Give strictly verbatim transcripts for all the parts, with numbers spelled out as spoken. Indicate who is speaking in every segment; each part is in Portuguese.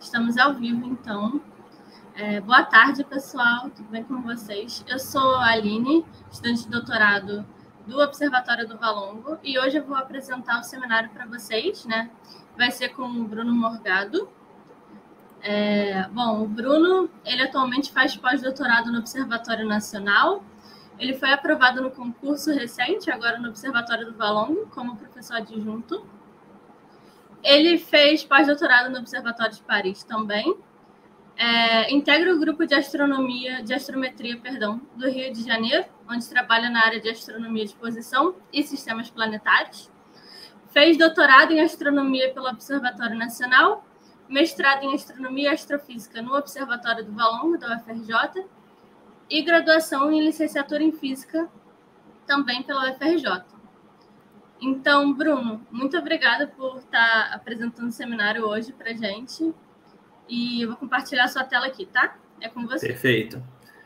Speaker 1: Estamos ao vivo, então. É, boa tarde, pessoal. Tudo bem com vocês? Eu sou a Aline, estudante de doutorado do Observatório do Valongo, e hoje eu vou apresentar o seminário para vocês, né? Vai ser com o Bruno Morgado. É, bom, o Bruno, ele atualmente faz pós-doutorado no Observatório Nacional. Ele foi aprovado no concurso recente, agora no Observatório do Valongo, como professor adjunto. Ele fez pós-doutorado no Observatório de Paris também. É, integra o grupo de astronomia, de astrometria, perdão, do Rio de Janeiro, onde trabalha na área de astronomia de posição e sistemas planetários. Fez doutorado em astronomia pelo Observatório Nacional, mestrado em astronomia e astrofísica no Observatório do Valongo, da U F R J, e graduação em licenciatura em física também pela U F R J. Então, Bruno, muito obrigada por estar apresentando o seminário hoje para a gente. E eu vou compartilhar a sua tela aqui, tá? É com você.
Speaker 2: Perfeito.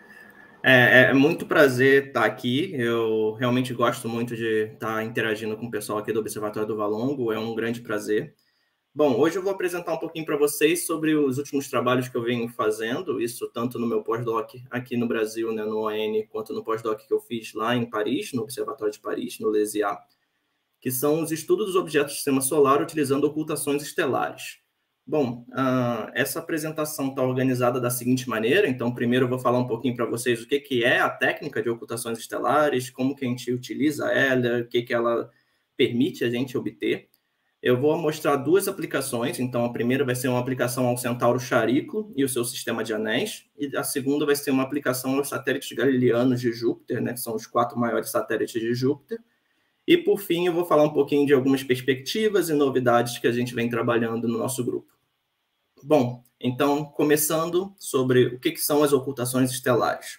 Speaker 2: É, é muito prazer estar aqui. Eu realmente gosto muito de estar interagindo com o pessoal aqui do Observatório do Valongo. É um grande prazer. Bom, hoje eu vou apresentar um pouquinho para vocês sobre os últimos trabalhos que eu venho fazendo, isso tanto no meu pós-doc aqui no Brasil, né, no O N, quanto no pós-doc que eu fiz lá em Paris, no Observatório de Paris, no LESIA, que são os estudos dos objetos do Sistema Solar utilizando ocultações estelares. Bom, uh, essa apresentação está organizada da seguinte maneira. Então, primeiro eu vou falar um pouquinho para vocês o que, que é a técnica de ocultações estelares, como que a gente utiliza ela, o que, que ela permite a gente obter. Eu vou mostrar duas aplicações. Então, a primeira vai ser uma aplicação ao Centauro Chariclo e o seu sistema de anéis, e a segunda vai ser uma aplicação aos satélites galileanos de Júpiter, né, que são os quatro maiores satélites de Júpiter. E, por fim, eu vou falar um pouquinho de algumas perspectivas e novidades que a gente vem trabalhando no nosso grupo. Bom, então, começando sobre o que, que são as ocultações estelares.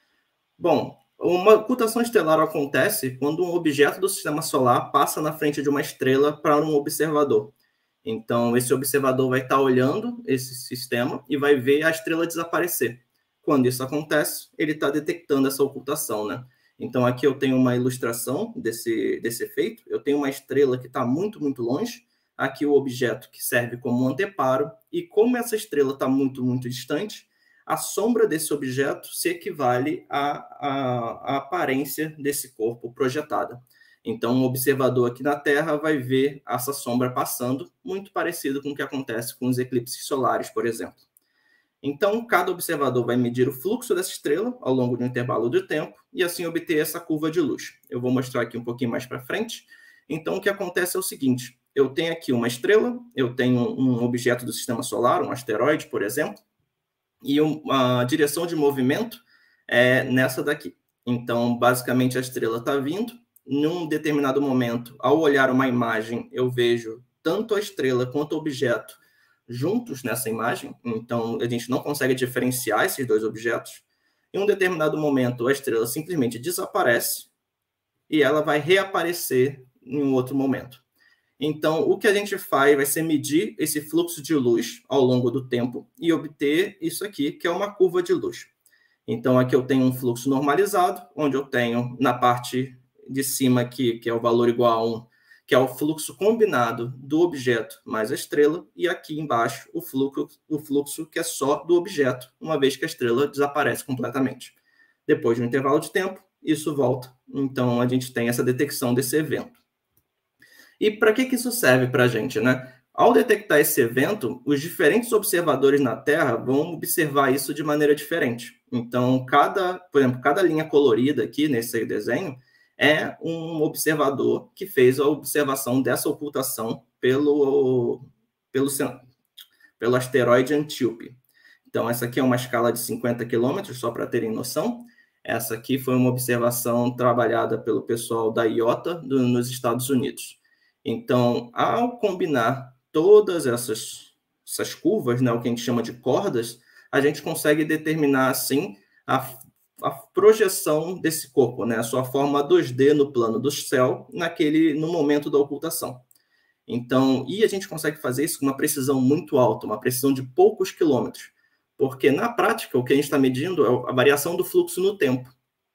Speaker 2: Bom, uma ocultação estelar acontece quando um objeto do Sistema Solar passa na frente de uma estrela para um observador. Então, esse observador vai estar olhando esse sistema e vai ver a estrela desaparecer. Quando isso acontece, ele está detectando essa ocultação, né? Então, aqui eu tenho uma ilustração desse, desse efeito. Eu tenho uma estrela que está muito, muito longe. Aqui o objeto que serve como um anteparo. E como essa estrela está muito, muito distante, a sombra desse objeto se equivale à, à, à aparência desse corpo projetada. Então, um observador aqui na Terra vai ver essa sombra passando, muito parecido com o que acontece com os eclipses solares, por exemplo. Então, cada observador vai medir o fluxo dessa estrela ao longo de um intervalo de tempo e assim obter essa curva de luz. Eu vou mostrar aqui um pouquinho mais para frente. Então, o que acontece é o seguinte: eu tenho aqui uma estrela, eu tenho um objeto do Sistema Solar, um asteroide, por exemplo, e uma direção de movimento é nessa daqui. Então, basicamente, a estrela está vindo. Num determinado momento, ao olhar uma imagem, eu vejo tanto a estrela quanto o objeto juntos nessa imagem, então a gente não consegue diferenciar esses dois objetos. Em um determinado momento, a estrela simplesmente desaparece e ela vai reaparecer em um outro momento. Então, o que a gente faz vai ser medir esse fluxo de luz ao longo do tempo e obter isso aqui, que é uma curva de luz. Então, aqui eu tenho um fluxo normalizado, onde eu tenho na parte de cima aqui, que é o valor igual a um, que é o fluxo combinado do objeto mais a estrela, e aqui embaixo o fluxo, o fluxo que é só do objeto, uma vez que a estrela desaparece completamente. Depois de um intervalo de tempo, isso volta. Então, a gente tem essa detecção desse evento. E para que, que isso serve para a gente, né? Ao detectar esse evento, os diferentes observadores na Terra vão observar isso de maneira diferente. Então, cada, por exemplo, cada linha colorida aqui nesse desenho é um observador que fez a observação dessa ocultação pelo, pelo, pelo asteroide Antíope. Então, essa aqui é uma escala de cinquenta quilômetros, só para terem noção. Essa aqui foi uma observação trabalhada pelo pessoal da I O T A do, nos Estados Unidos. Então, ao combinar todas essas, essas curvas, né, o que a gente chama de cordas, a gente consegue determinar, assim, a a projeção desse corpo, né? A sua forma dois D no plano do céu, naquele, no momento da ocultação. Então, e a gente consegue fazer isso com uma precisão muito alta, uma precisão de poucos quilômetros, porque na prática o que a gente está medindo é a variação do fluxo no tempo.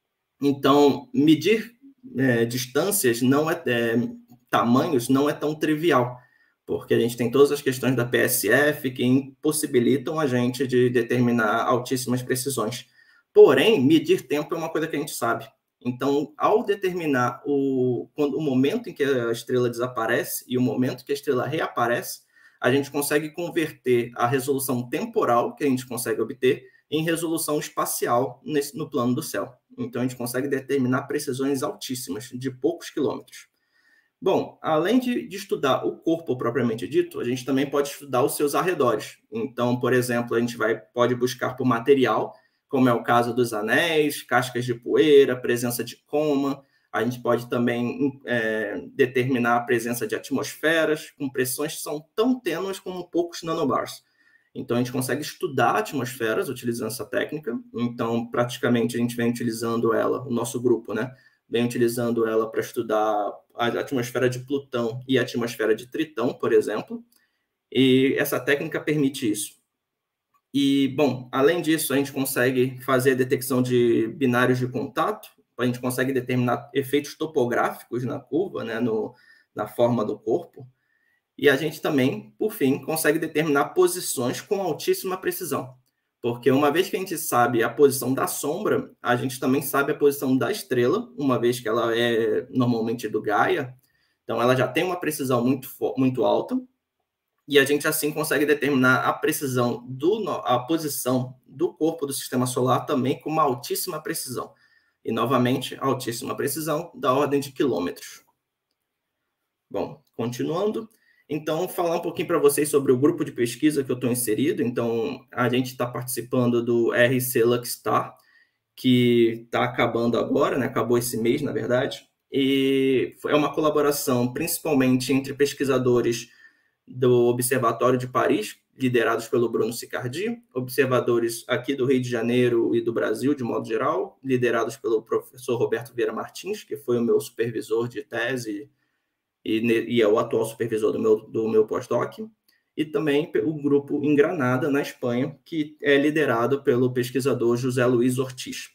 Speaker 2: Então, medir é, distâncias, não é, é, tamanhos, não é tão trivial, porque a gente tem todas as questões da P S F que impossibilitam a gente de determinar altíssimas precisões. Porém, medir tempo é uma coisa que a gente sabe. Então, ao determinar o, quando, o momento em que a estrela desaparece e o momento que a estrela reaparece, a gente consegue converter a resolução temporal que a gente consegue obter em resolução espacial nesse, no plano do céu. Então, a gente consegue determinar precisões altíssimas, de poucos quilômetros. Bom, além de, de estudar o corpo propriamente dito, a gente também pode estudar os seus arredores. Então, por exemplo, a gente vai, pode buscar por material, como é o caso dos anéis, cascas de poeira, presença de coma. A gente pode também é, determinar a presença de atmosferas com pressões que são tão tênues como poucos nanobars. Então, a gente consegue estudar atmosferas utilizando essa técnica. Então, praticamente, a gente vem utilizando ela, o nosso grupo, né? Vem utilizando ela para estudar a atmosfera de Plutão e a atmosfera de Tritão, por exemplo. E essa técnica permite isso. E, bom, além disso, a gente consegue fazer a detecção de binários de contato, a gente consegue determinar efeitos topográficos na curva, né, no, na forma do corpo, e a gente também, por fim, consegue determinar posições com altíssima precisão, porque uma vez que a gente sabe a posição da sombra, a gente também sabe a posição da estrela, uma vez que ela é normalmente do Gaia, então ela já tem uma precisão muito, muito alta, e a gente assim consegue determinar a precisão, do, a posição do corpo do sistema solar também com uma altíssima precisão. E, novamente, altíssima precisão da ordem de quilômetros. Bom, continuando. Então, falar um pouquinho para vocês sobre o grupo de pesquisa que eu estou inserido. Então, a gente está participando do R C Luxstar, que está acabando agora, né? Acabou esse mês, na verdade. E é uma colaboração principalmente entre pesquisadores do Observatório de Paris, liderados pelo Bruno Sicardi, observadores aqui do Rio de Janeiro e do Brasil, de modo geral, liderados pelo professor Roberto Vieira Martins, que foi o meu supervisor de tese e, e é o atual supervisor do meu, do meu pós-doc, e também o grupo em Granada, na Espanha, que é liderado pelo pesquisador José Luiz Ortiz.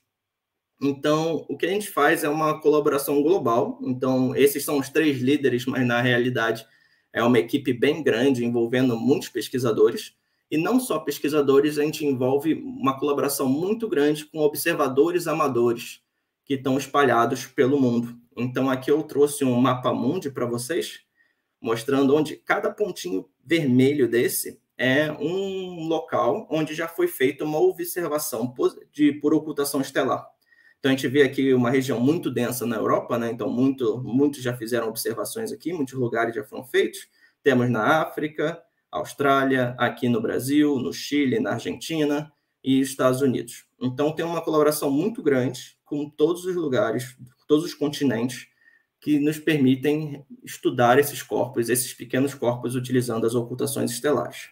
Speaker 2: Então, o que a gente faz é uma colaboração global. Então, esses são os três líderes, mas, na realidade, é uma equipe bem grande, envolvendo muitos pesquisadores. E não só pesquisadores, a gente envolve uma colaboração muito grande com observadores amadores que estão espalhados pelo mundo. Então, aqui eu trouxe um mapa mundi para vocês, mostrando onde cada pontinho vermelho desse é um local onde já foi feita uma observação de, por ocultação estelar. Então, a gente vê aqui uma região muito densa na Europa, né? Então, muito, muitos já fizeram observações aqui, muitos lugares já foram feitos. Temos na África, Austrália, aqui no Brasil, no Chile, na Argentina e Estados Unidos. Então, tem uma colaboração muito grande com todos os lugares, todos os continentes, que nos permitem estudar esses corpos, esses pequenos corpos, utilizando as ocultações estelares.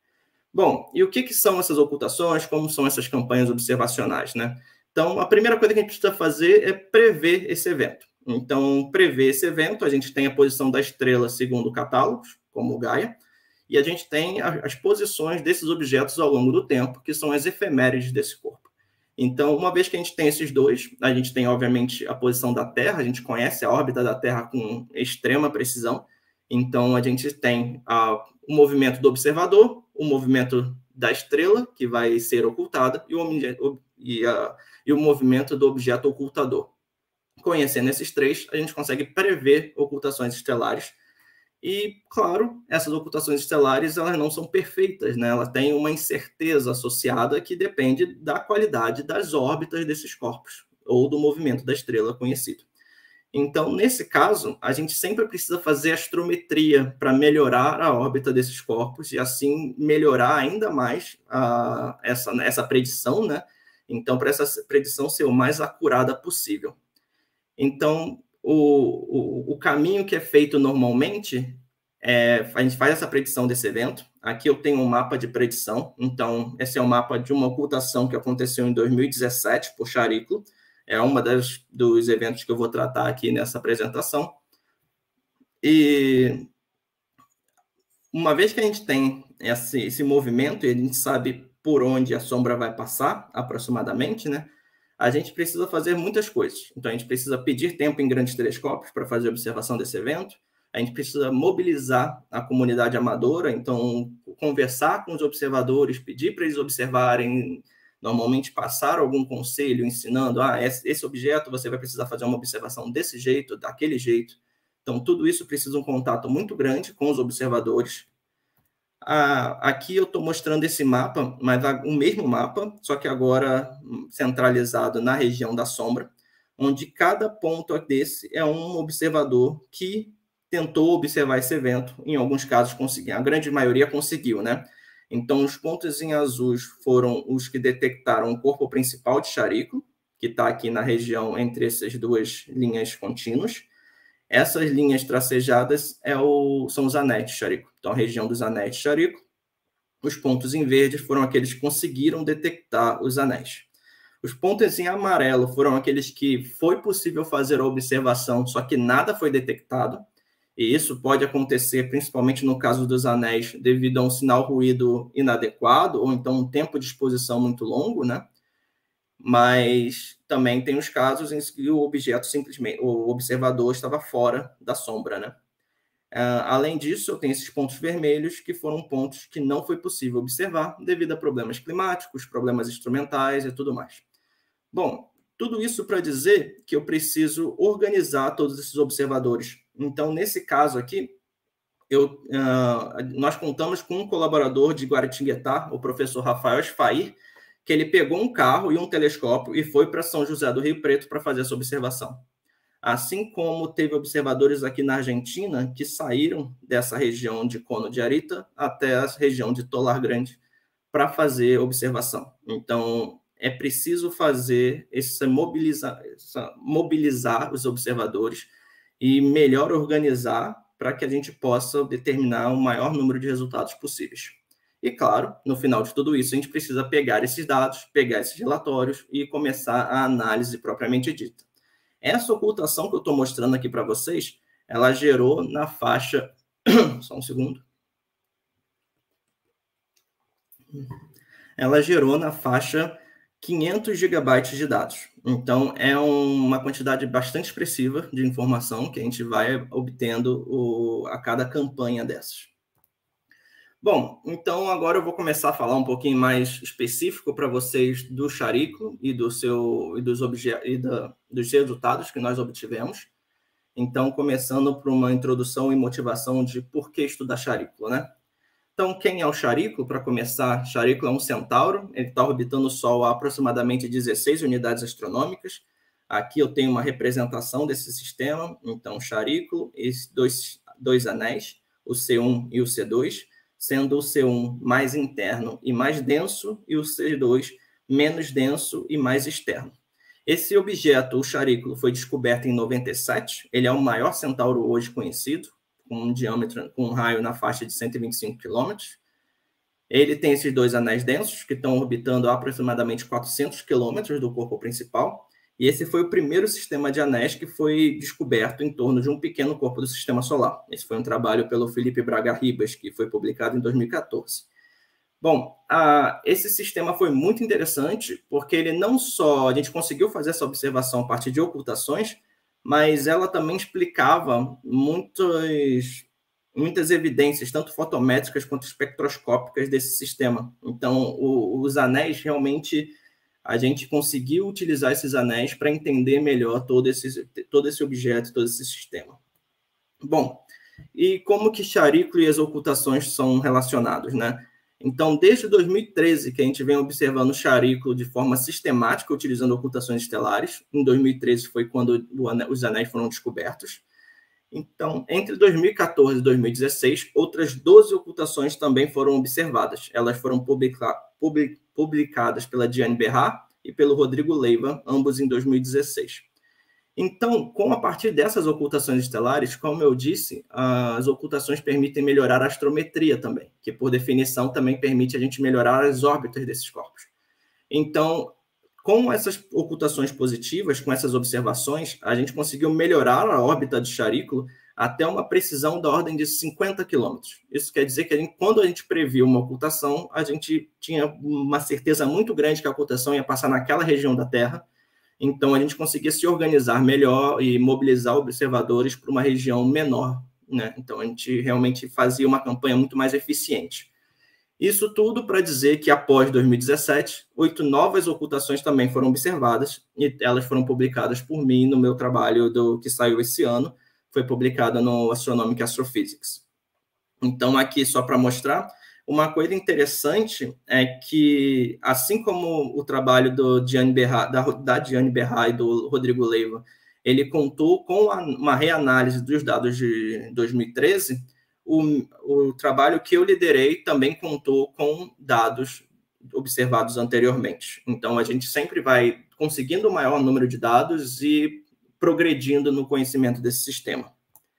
Speaker 2: Bom, e o que, que são essas ocultações? Como são essas campanhas observacionais, né? Então, a primeira coisa que a gente precisa fazer é prever esse evento. Então, prever esse evento, a gente tem a posição da estrela segundo catálogos, como o Gaia, e a gente tem as posições desses objetos ao longo do tempo, que são as efemérides desse corpo. Então, uma vez que a gente tem esses dois, a gente tem, obviamente, a posição da Terra, a gente conhece a órbita da Terra com extrema precisão. Então, a gente tem a, o movimento do observador, o movimento da estrela, que vai ser ocultada, e o, e a, e o movimento do objeto ocultador. Conhecendo esses três, a gente consegue prever ocultações estelares. E, claro, essas ocultações estelares elas não são perfeitas, né? Elas têm uma incerteza associada que depende da qualidade das órbitas desses corpos, ou do movimento da estrela conhecido. Então, nesse caso, a gente sempre precisa fazer astrometria para melhorar a órbita desses corpos e, assim, melhorar ainda mais a, essa, essa predição, né? Então, para essa predição ser o mais acurada possível. Então, o, o, o caminho que é feito normalmente, é, a gente faz essa predição desse evento. Aqui eu tenho um mapa de predição. Então, esse é o mapa de uma ocultação que aconteceu em dois mil e dezessete por Chariklo. É uma das dos eventos que eu vou tratar aqui nessa apresentação. E uma vez que a gente tem esse, esse movimento e a gente sabe por onde a sombra vai passar, aproximadamente, né? A gente precisa fazer muitas coisas. Então, a gente precisa pedir tempo em grandes telescópios para fazer a observação desse evento. a gente precisa mobilizar a comunidade amadora, então conversar com os observadores, pedir para eles observarem, normalmente passar algum conselho ensinando, ah, esse objeto você vai precisar fazer uma observação desse jeito, daquele jeito. Então, tudo isso precisa de um contato muito grande com os observadores. Ah, aqui eu estou mostrando esse mapa, mas o mesmo mapa, só que agora centralizado na região da sombra, onde cada ponto desse é um observador que tentou observar esse evento, em alguns casos conseguiu, a grande maioria conseguiu, né? Então, os pontos em azul foram os que detectaram o corpo principal de Charico, que está aqui na região entre essas duas linhas contínuas. Essas linhas tracejadas é o, são os anéis de Charico. Então, a região dos anéis de Charico. Os pontos em verde foram aqueles que conseguiram detectar os anéis. Os pontos em amarelo foram aqueles que foi possível fazer a observação, só que nada foi detectado. E isso pode acontecer principalmente no caso dos anéis, devido a um sinal ruído inadequado, ou então um tempo de exposição muito longo, né? Mas também tem os casos em que o objeto simplesmente, o observador estava fora da sombra, né? Uh, além disso, eu tenho esses pontos vermelhos, que foram pontos que não foi possível observar devido a problemas climáticos, problemas instrumentais e tudo mais. Bom, tudo isso para dizer que eu preciso organizar todos esses observadores. Então, nesse caso aqui, eu, uh, nós contamos com um colaborador de Guaratinguetá, o professor Rafael Sfair, que ele pegou um carro e um telescópio e foi para São José do Rio Preto para fazer essa observação. Assim como teve observadores aqui na Argentina que saíram dessa região de Cono de Arita até a região de Tolar Grande para fazer observação. Então, é preciso fazer essa mobilizar, essa, mobilizar os observadores e melhor organizar para que a gente possa determinar o maior número de resultados possíveis. E, claro, no final de tudo isso, a gente precisa pegar esses dados, pegar esses relatórios e começar a análise propriamente dita. Essa ocultação que eu estou mostrando aqui para vocês, ela gerou na faixa... Só um segundo. Ela gerou na faixa quinhentos gigabytes de dados. Então, é uma quantidade bastante expressiva de informação que a gente vai obtendo o, a cada campanha dessas. Bom, então agora eu vou começar a falar um pouquinho mais específico para vocês do Charico e, do seu, e, dos, e da, dos resultados que nós obtivemos. Então, começando por uma introdução e motivação de por que estudar Charico, né? Então, quem é o Charico? Para começar, Charico é um centauro, ele está orbitando o Sol a aproximadamente dezesseis unidades astronômicas. Aqui eu tenho uma representação desse sistema. Então, Charico, esses dois, dois anéis, o C um e o C dois, sendo o C um mais interno e mais denso, e o C dois menos denso e mais externo. Esse objeto, o Charico, foi descoberto em noventa e sete, ele é o maior centauro hoje conhecido, com um diâmetro, com um raio na faixa de cento e vinte e cinco quilômetros. Ele tem esses dois anéis densos, que estão orbitando a aproximadamente quatrocentos quilômetros do corpo principal, e esse foi o primeiro sistema de anéis que foi descoberto em torno de um pequeno corpo do Sistema Solar. Esse foi um trabalho pelo Felipe Braga Ribas, que foi publicado em dois mil e quatorze. Bom, a, esse sistema foi muito interessante, porque ele não só... A gente conseguiu fazer essa observação a partir de ocultações, mas ela também explicava muitas, muitas evidências, tanto fotométricas quanto espectroscópicas desse sistema. Então, o, os anéis realmente... A gente conseguiu utilizar esses anéis para entender melhor todo esse, todo esse objeto, todo esse sistema. Bom, e como que Charico e as ocultações são relacionados, né? Então, desde dois mil e treze, que a gente vem observando o Charico de forma sistemática, utilizando ocultações estelares. Em dois mil e treze foi quando os anéis foram descobertos. Então, entre dois mil e quatorze e dois mil e dezesseis, outras doze ocultações também foram observadas. Elas foram publica public publicadas pela Diane Berrat e pelo Rodrigo Leiva, ambos em dois mil e dezesseis. Então, com a partir dessas ocultações estelares, como eu disse, as ocultações permitem melhorar a astrometria também, que, por definição, também permite a gente melhorar as órbitas desses corpos. Então, com essas ocultações positivas, com essas observações, a gente conseguiu melhorar a órbita de Charico até uma precisão da ordem de cinquenta quilômetros. Isso quer dizer que a gente, quando a gente previu uma ocultação, a gente tinha uma certeza muito grande que a ocultação ia passar naquela região da Terra. Então, a gente conseguia se organizar melhor e mobilizar observadores para uma região menor né? Então, a gente realmente fazia uma campanha muito mais eficiente. Isso tudo para dizer que, após dois mil e dezessete, oito novas ocultações também foram observadas, e elas foram publicadas por mim no meu trabalho do, que saiu esse ano, foi publicada no Astronomic Astrophysics. Então, aqui, só para mostrar, uma coisa interessante é que, assim como o trabalho do Gianni Berra, da, da Gianni Berra e do Rodrigo Leiva, ele contou com a, uma reanálise dos dados de dois mil e treze, o, o trabalho que eu liderei também contou com dados observados anteriormente. Então, a gente sempre vai conseguindo o maior número de dados e progredindo no conhecimento desse sistema.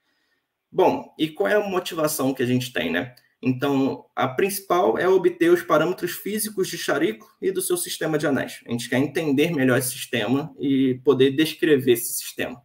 Speaker 2: Bom, e qual é a motivação que a gente tem, né? Então, a principal é obter os parâmetros físicos de Chariklo e do seu sistema de anéis. A gente quer entender melhor esse sistema e poder descrever esse sistema.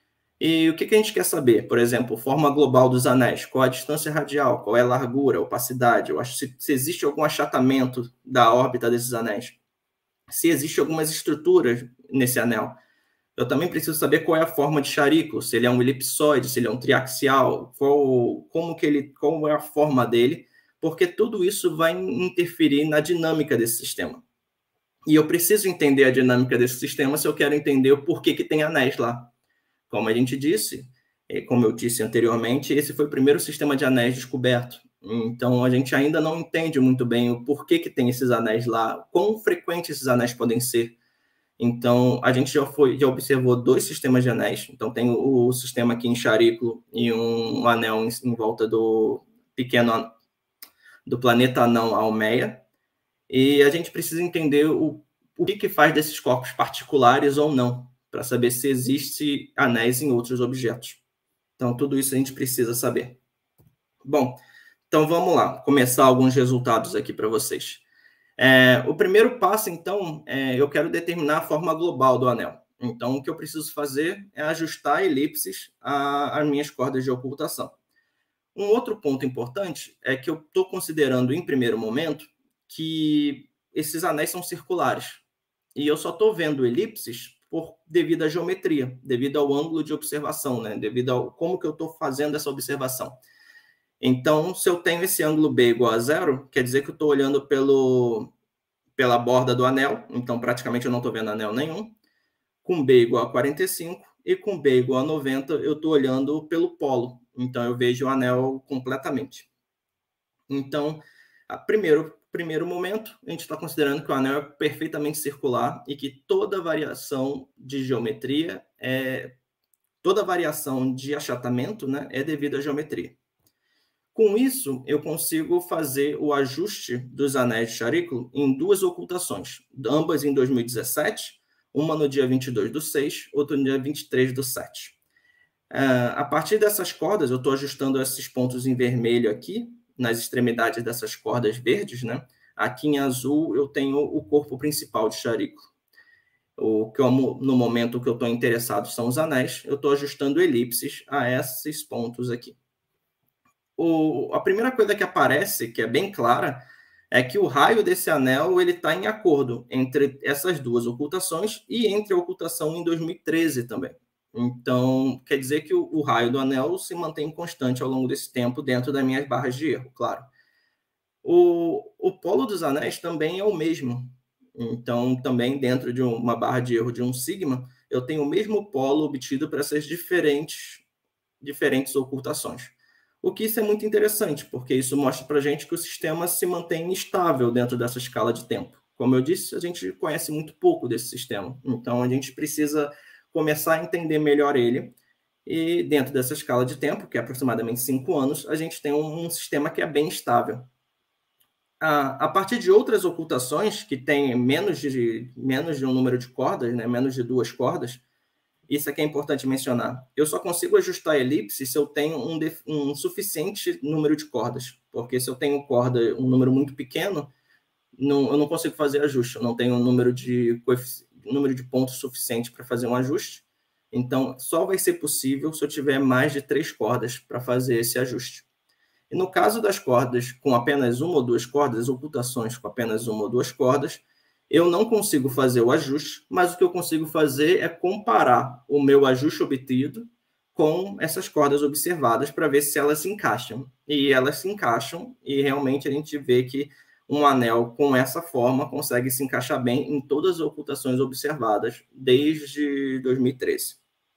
Speaker 2: E o que a gente quer saber? Por exemplo, forma global dos anéis, qual a distância radial, qual é a largura, a opacidade, eu acho se, se existe algum achatamento da órbita desses anéis, se existe algumas estruturas nesse anel. Eu também preciso saber qual é a forma de Chariklo, se ele é um elipsoide, se ele é um triaxial, qual, como que ele, qual é a forma dele, porque tudo isso vai interferir na dinâmica desse sistema. E eu preciso entender a dinâmica desse sistema se eu quero entender o porquê que tem anéis lá. Como a gente disse, como eu disse anteriormente, esse foi o primeiro sistema de anéis descoberto. Então, a gente ainda não entende muito bem o porquê que tem esses anéis lá, quão frequentes esses anéis podem ser. Então, a gente já, foi, já observou dois sistemas de anéis. Então, tem o, o sistema aqui em Chariklo e um, um anel em, em volta do pequeno do planeta anão Almeia. E a gente precisa entender o, o que, que faz desses corpos particulares ou não, para saber se existe anéis em outros objetos. Então, tudo isso a gente precisa saber. Bom, então vamos lá, começar alguns resultados aqui para vocês. É, o primeiro passo, então, é, eu quero determinar a forma global do anel. Então, o que eu preciso fazer é ajustar elipses às minhas cordas de ocultação. Um outro ponto importante é que eu estou considerando, em primeiro momento, que esses anéis são circulares. E eu só estou vendo elipses por, devido à geometria, devido ao ângulo de observação, né? Devido ao como que eu estou fazendo essa observação. Então, se eu tenho esse ângulo B igual a zero, quer dizer que eu estou olhando pelo, pela borda do anel, então praticamente eu não estou vendo anel nenhum. Com B igual a quarenta e cinco e com B igual a noventa, eu estou olhando pelo polo, então eu vejo o anel completamente. Então, a primeiro, primeiro momento, a gente está considerando que o anel é perfeitamente circular e que toda variação de geometria, é, toda variação de achatamento, né, é devido à geometria. Com isso, eu consigo fazer o ajuste dos anéis de Chariklo em duas ocultações, ambas em dois mil e dezessete, uma no dia vinte e dois do seis, outra no dia vinte e três do sete. Uh, a partir dessas cordas, eu estou ajustando esses pontos em vermelho aqui, nas extremidades dessas cordas verdes, né? Aqui em azul eu tenho o corpo principal de Chariklo. O que eu, no momento que eu estou interessado são os anéis, eu estou ajustando elipses a esses pontos aqui. O, a primeira coisa que aparece, que é bem clara, é que o raio desse anel ele está em acordo entre essas duas ocultações e entre a ocultação em dois mil e treze também. Então, quer dizer que o, o raio do anel se mantém constante ao longo desse tempo dentro das minhas barras de erro, claro. O, o polo dos anéis também é o mesmo. Então, também dentro de uma barra de erro de um sigma, eu tenho o mesmo polo obtido para essas diferentes, diferentes ocultações. O que isso é muito interessante, porque isso mostra para a gente que o sistema se mantém estável dentro dessa escala de tempo. Como eu disse, a gente conhece muito pouco desse sistema, então a gente precisa começar a entender melhor ele, e dentro dessa escala de tempo, que é aproximadamente cinco anos, a gente tem um, um sistema que é bem estável. A, a partir de outras ocultações, que tem menos de, menos de um número de cordas, né, menos de duas cordas, isso aqui é importante mencionar. Eu só consigo ajustar a elipse se eu tenho um, um suficiente número de cordas, porque se eu tenho corda, um número muito pequeno, não, eu não consigo fazer ajuste, eu não tenho um número de, número de pontos suficiente para fazer um ajuste. Então, só vai ser possível se eu tiver mais de três cordas para fazer esse ajuste. E no caso das cordas com apenas uma ou duas cordas, ocultações com apenas uma ou duas cordas, eu não consigo fazer o ajuste, mas o que eu consigo fazer é comparar o meu ajuste obtido com essas cordas observadas para ver se elas se encaixam. E elas se encaixam, e realmente a gente vê que um anel com essa forma consegue se encaixar bem em todas as ocultações observadas desde dois mil e treze.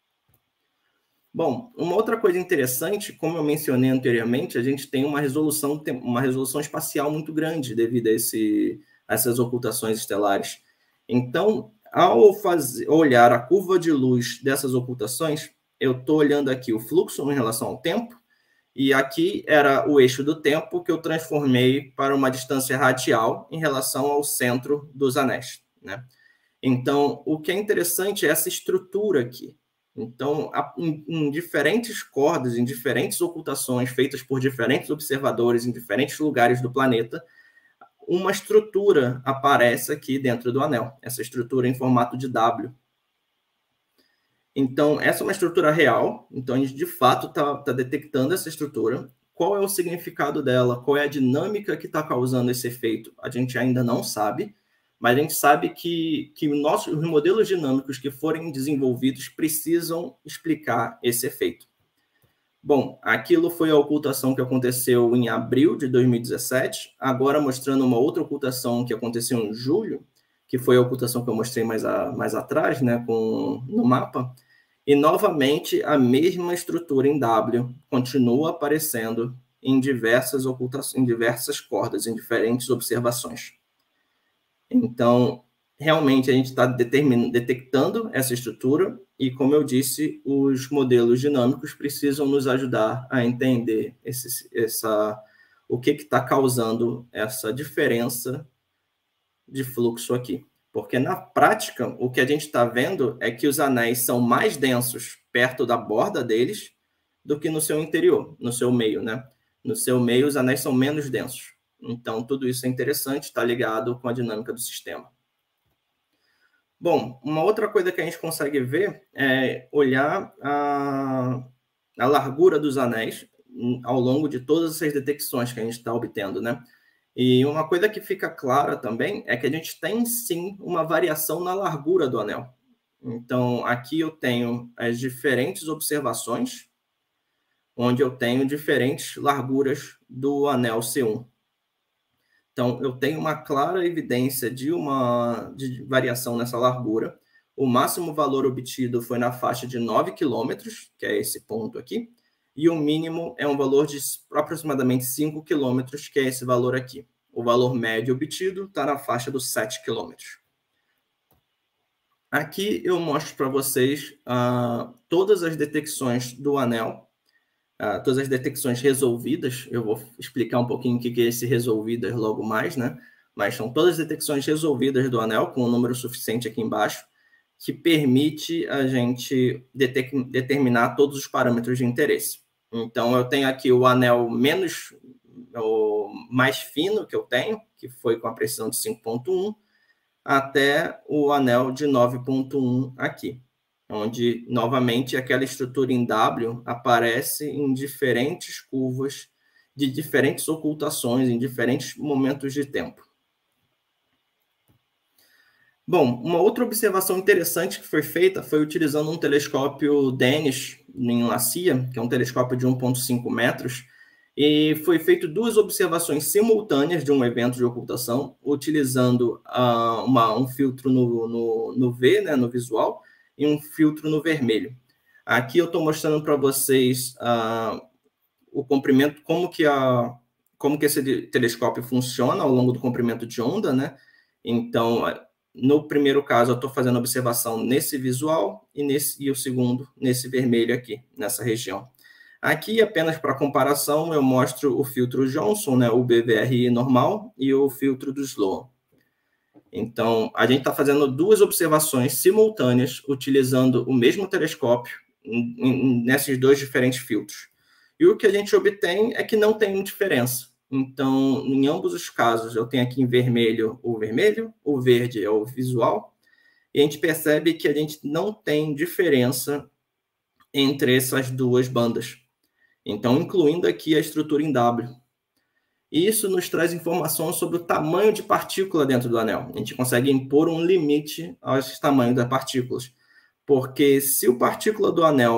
Speaker 2: Bom, uma outra coisa interessante, como eu mencionei anteriormente, a gente tem uma resolução, uma resolução espacial muito grande devido a, esse, a essas ocultações estelares. Então, ao fazer, olhar a curva de luz dessas ocultações, eu estou olhando aqui o fluxo em relação ao tempo, e aqui era o eixo do tempo que eu transformei para uma distância radial em relação ao centro dos anéis, né? Então, o que é interessante é essa estrutura aqui. Então, em, em diferentes cordas, em diferentes ocultações feitas por diferentes observadores em diferentes lugares do planeta, uma estrutura aparece aqui dentro do anel, essa estrutura em formato de W. Então, essa é uma estrutura real, então a gente de fato está tá detectando essa estrutura. Qual é o significado dela? Qual é a dinâmica que está causando esse efeito? A gente ainda não sabe, mas a gente sabe que, que nossos, os modelos dinâmicos que forem desenvolvidos precisam explicar esse efeito. Bom, aquilo foi a ocultação que aconteceu em abril de dois mil e dezessete, agora mostrando uma outra ocultação que aconteceu em julho, que foi a ocultação que eu mostrei mais, a, mais atrás, né, com, no mapa, e novamente a mesma estrutura em W continua aparecendo em diversas ocultações, em diversas cordas, em diferentes observações. Então, realmente a gente está detectando essa estrutura e, como eu disse, os modelos dinâmicos precisam nos ajudar a entender esse, essa, o que está causando essa diferença de fluxo aqui. Porque, na prática, o que a gente está vendo é que os anéis são mais densos perto da borda deles do que no seu interior, no seu meio, né? No seu meio, os anéis são menos densos. Então, tudo isso é interessante, está ligado com a dinâmica do sistema. Bom, uma outra coisa que a gente consegue ver é olhar a, a largura dos anéis ao longo de todas essas detecções que a gente está obtendo, né? E uma coisa que fica clara também é que a gente tem, sim, uma variação na largura do anel. Então, aqui eu tenho as diferentes observações, onde eu tenho diferentes larguras do anel C um. Então, eu tenho uma clara evidência de uma de variação nessa largura. O máximo valor obtido foi na faixa de nove quilômetros, que é esse ponto aqui, e o mínimo é um valor de aproximadamente cinco quilômetros, que é esse valor aqui. O valor médio obtido está na faixa dos sete quilômetros. Aqui eu mostro para vocês uh, todas as detecções do anel, uh, todas as detecções resolvidas. Eu vou explicar um pouquinho o que é esse resolvidas logo mais, né? Mas são todas as detecções resolvidas do anel, com um número suficiente aqui embaixo, que permite a gente determinar todos os parâmetros de interesse. Então, eu tenho aqui o anel menos, o mais fino que eu tenho, que foi com a precisão de cinco ponto um, até o anel de nove ponto um aqui, onde, novamente, aquela estrutura em W aparece em diferentes curvas, de diferentes ocultações, em diferentes momentos de tempo. Bom, uma outra observação interessante que foi feita foi utilizando um telescópio Dennis em La Silla, que é um telescópio de um ponto cinco metros, e foi feito duas observações simultâneas de um evento de ocultação, utilizando uh, uma, um filtro no, no, no V, né, no visual, e um filtro no vermelho. Aqui eu estou mostrando para vocês uh, o comprimento, como que, a, como que esse telescópio funciona ao longo do comprimento de onda, né? Então, no primeiro caso, eu estou fazendo observação nesse visual e, nesse, e o segundo nesse vermelho aqui, nessa região. Aqui, apenas para comparação, eu mostro o filtro Johnson, né, o B V R I normal, e o filtro do Sloan. Então, a gente está fazendo duas observações simultâneas, utilizando o mesmo telescópio em, em, nesses dois diferentes filtros. E o que a gente obtém é que não tem diferença. Então, em ambos os casos, eu tenho aqui em vermelho o vermelho, o verde é o visual, e a gente percebe que a gente não tem diferença entre essas duas bandas. Então, incluindo aqui a estrutura em W. Isso nos traz informações sobre o tamanho de partícula dentro do anel. A gente consegue impor um limite aos tamanhos das partículas. Porque se o partícula do anel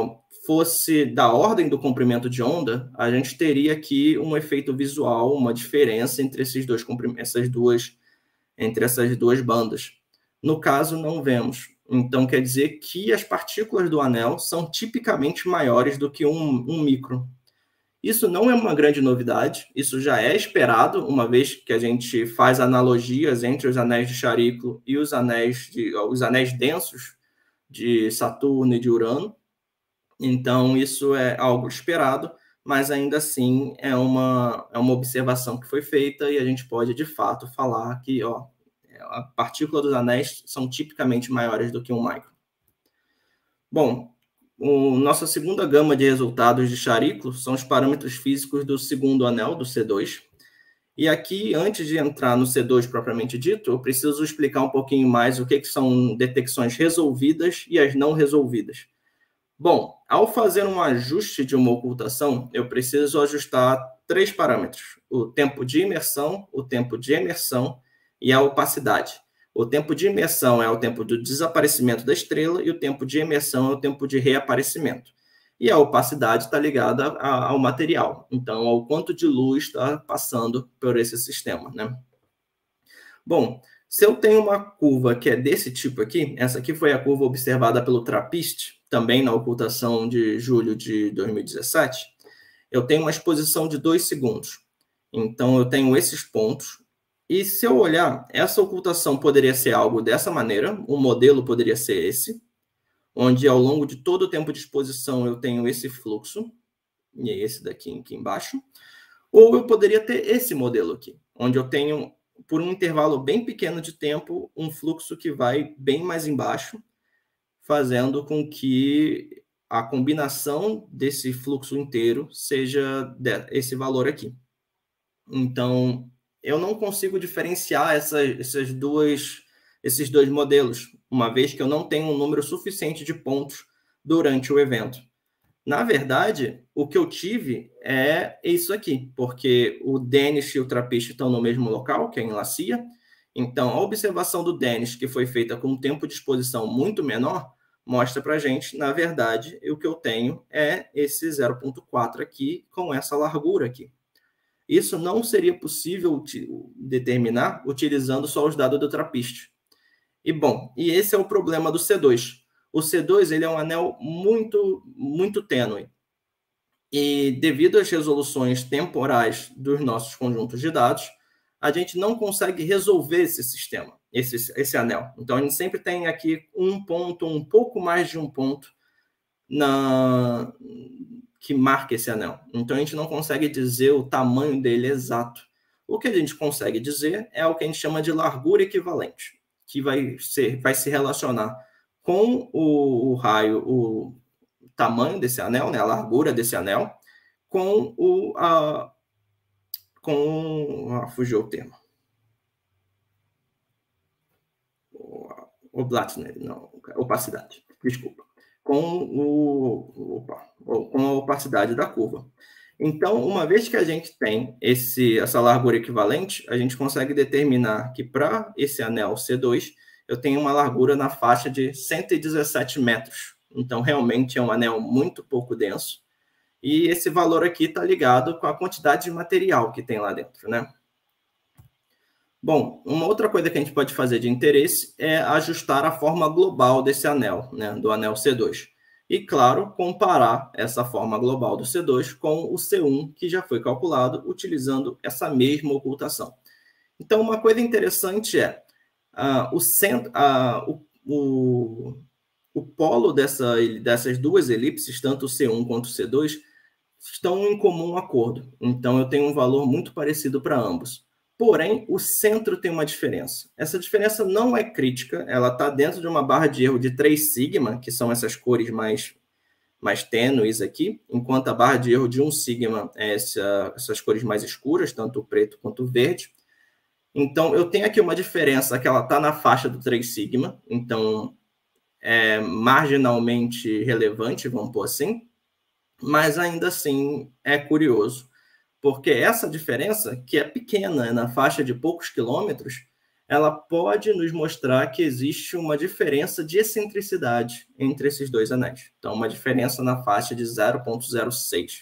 Speaker 2: fosse da ordem do comprimento de onda, a gente teria aqui um efeito visual, uma diferença entre esses dois essas duas, entre essas duas bandas. No caso, não vemos. Então, quer dizer que as partículas do anel são tipicamente maiores do que um, um micron. Isso não é uma grande novidade, isso já é esperado, uma vez que a gente faz analogias entre os anéis de Chariclo e os anéis, de, os anéis densos de Saturno e de Urano. Então, isso é algo esperado, mas ainda assim é uma, é uma observação que foi feita e a gente pode, de fato, falar que ó, a partícula dos anéis são tipicamente maiores do que um micron. Bom, o, nossa segunda gama de resultados de Chariclo são os parâmetros físicos do segundo anel, do C dois. E aqui, antes de entrar no C dois propriamente dito, eu preciso explicar um pouquinho mais o que, que são detecções resolvidas e as não resolvidas. Bom, ao fazer um ajuste de uma ocultação, eu preciso ajustar três parâmetros: o tempo de imersão, o tempo de emersão e a opacidade. O tempo de imersão é o tempo do desaparecimento da estrela e o tempo de emersão é o tempo de reaparecimento. E a opacidade está ligada a, ao material, então ao quanto de luz está passando por esse sistema, né? Bom, se eu tenho uma curva que é desse tipo aqui, essa aqui foi a curva observada pelo TRAPPIST, também na ocultação de julho de dois mil e dezessete, eu tenho uma exposição de dois segundos. Então, eu tenho esses pontos. E se eu olhar, essa ocultação poderia ser algo dessa maneira, o modelo poderia ser esse, onde ao longo de todo o tempo de exposição eu tenho esse fluxo, e é esse daqui aqui embaixo, ou eu poderia ter esse modelo aqui, onde eu tenho, por um intervalo bem pequeno de tempo, um fluxo que vai bem mais embaixo, fazendo com que a combinação desse fluxo inteiro seja esse valor aqui. Então, eu não consigo diferenciar essas, essas duas, esses dois modelos, uma vez que eu não tenho um número suficiente de pontos durante o evento. Na verdade, o que eu tive é isso aqui, porque o Danish e o TRAPPIST estão no mesmo local, que é em Lacia. Então, a observação do Danish, que foi feita com um tempo de exposição muito menor, mostra para a gente, na verdade, o que eu tenho é esse zero ponto quatro aqui, com essa largura aqui. Isso não seria possível determinar utilizando só os dados do TRAPPIST. E, bom, e esse é o problema do C dois. O C dois ele é um anel muito, muito tênue. E, devido às resoluções temporais dos nossos conjuntos de dados, a gente não consegue resolver esse sistema, esse, esse anel. Então, a gente sempre tem aqui um ponto, um pouco mais de um ponto na... que marca esse anel. Então, a gente não consegue dizer o tamanho dele exato. O que a gente consegue dizer é o que a gente chama de largura equivalente, que vai, ser, vai se relacionar com o, o raio, o tamanho desse anel, né, a largura desse anel, com o... A, com... Ah, fugiu o termo. O, o Blattner, não, opacidade, desculpa. Com, o, opa, com a opacidade da curva. Então, uma vez que a gente tem esse, essa largura equivalente, a gente consegue determinar que para esse anel C dois, eu tenho uma largura na faixa de cento e dezessete metros. Então, realmente é um anel muito pouco denso. E esse valor aqui está ligado com a quantidade de material que tem lá dentro, né? Bom, uma outra coisa que a gente pode fazer de interesse é ajustar a forma global desse anel, né, do anel C dois. E, claro, comparar essa forma global do C dois com o C um, que já foi calculado utilizando essa mesma ocultação. Então, uma coisa interessante é uh, o, centro, uh, o, o, o polo dessa, dessas duas elipses, tanto o C um quanto o C dois, estão em comum acordo. Então, eu tenho um valor muito parecido para ambos. Porém, o centro tem uma diferença. Essa diferença não é crítica, ela está dentro de uma barra de erro de três sigma, que são essas cores mais, mais tênues aqui, enquanto a barra de erro de um sigma é essa, essas cores mais escuras, tanto o preto quanto o verde. Então, eu tenho aqui uma diferença que ela está na faixa do três sigma, então é marginalmente relevante, vamos pôr assim, mas ainda assim é curioso. Porque essa diferença, que é pequena, é na faixa de poucos quilômetros, ela pode nos mostrar que existe uma diferença de excentricidade entre esses dois anéis. Então, uma diferença na faixa de zero vírgula zero seis.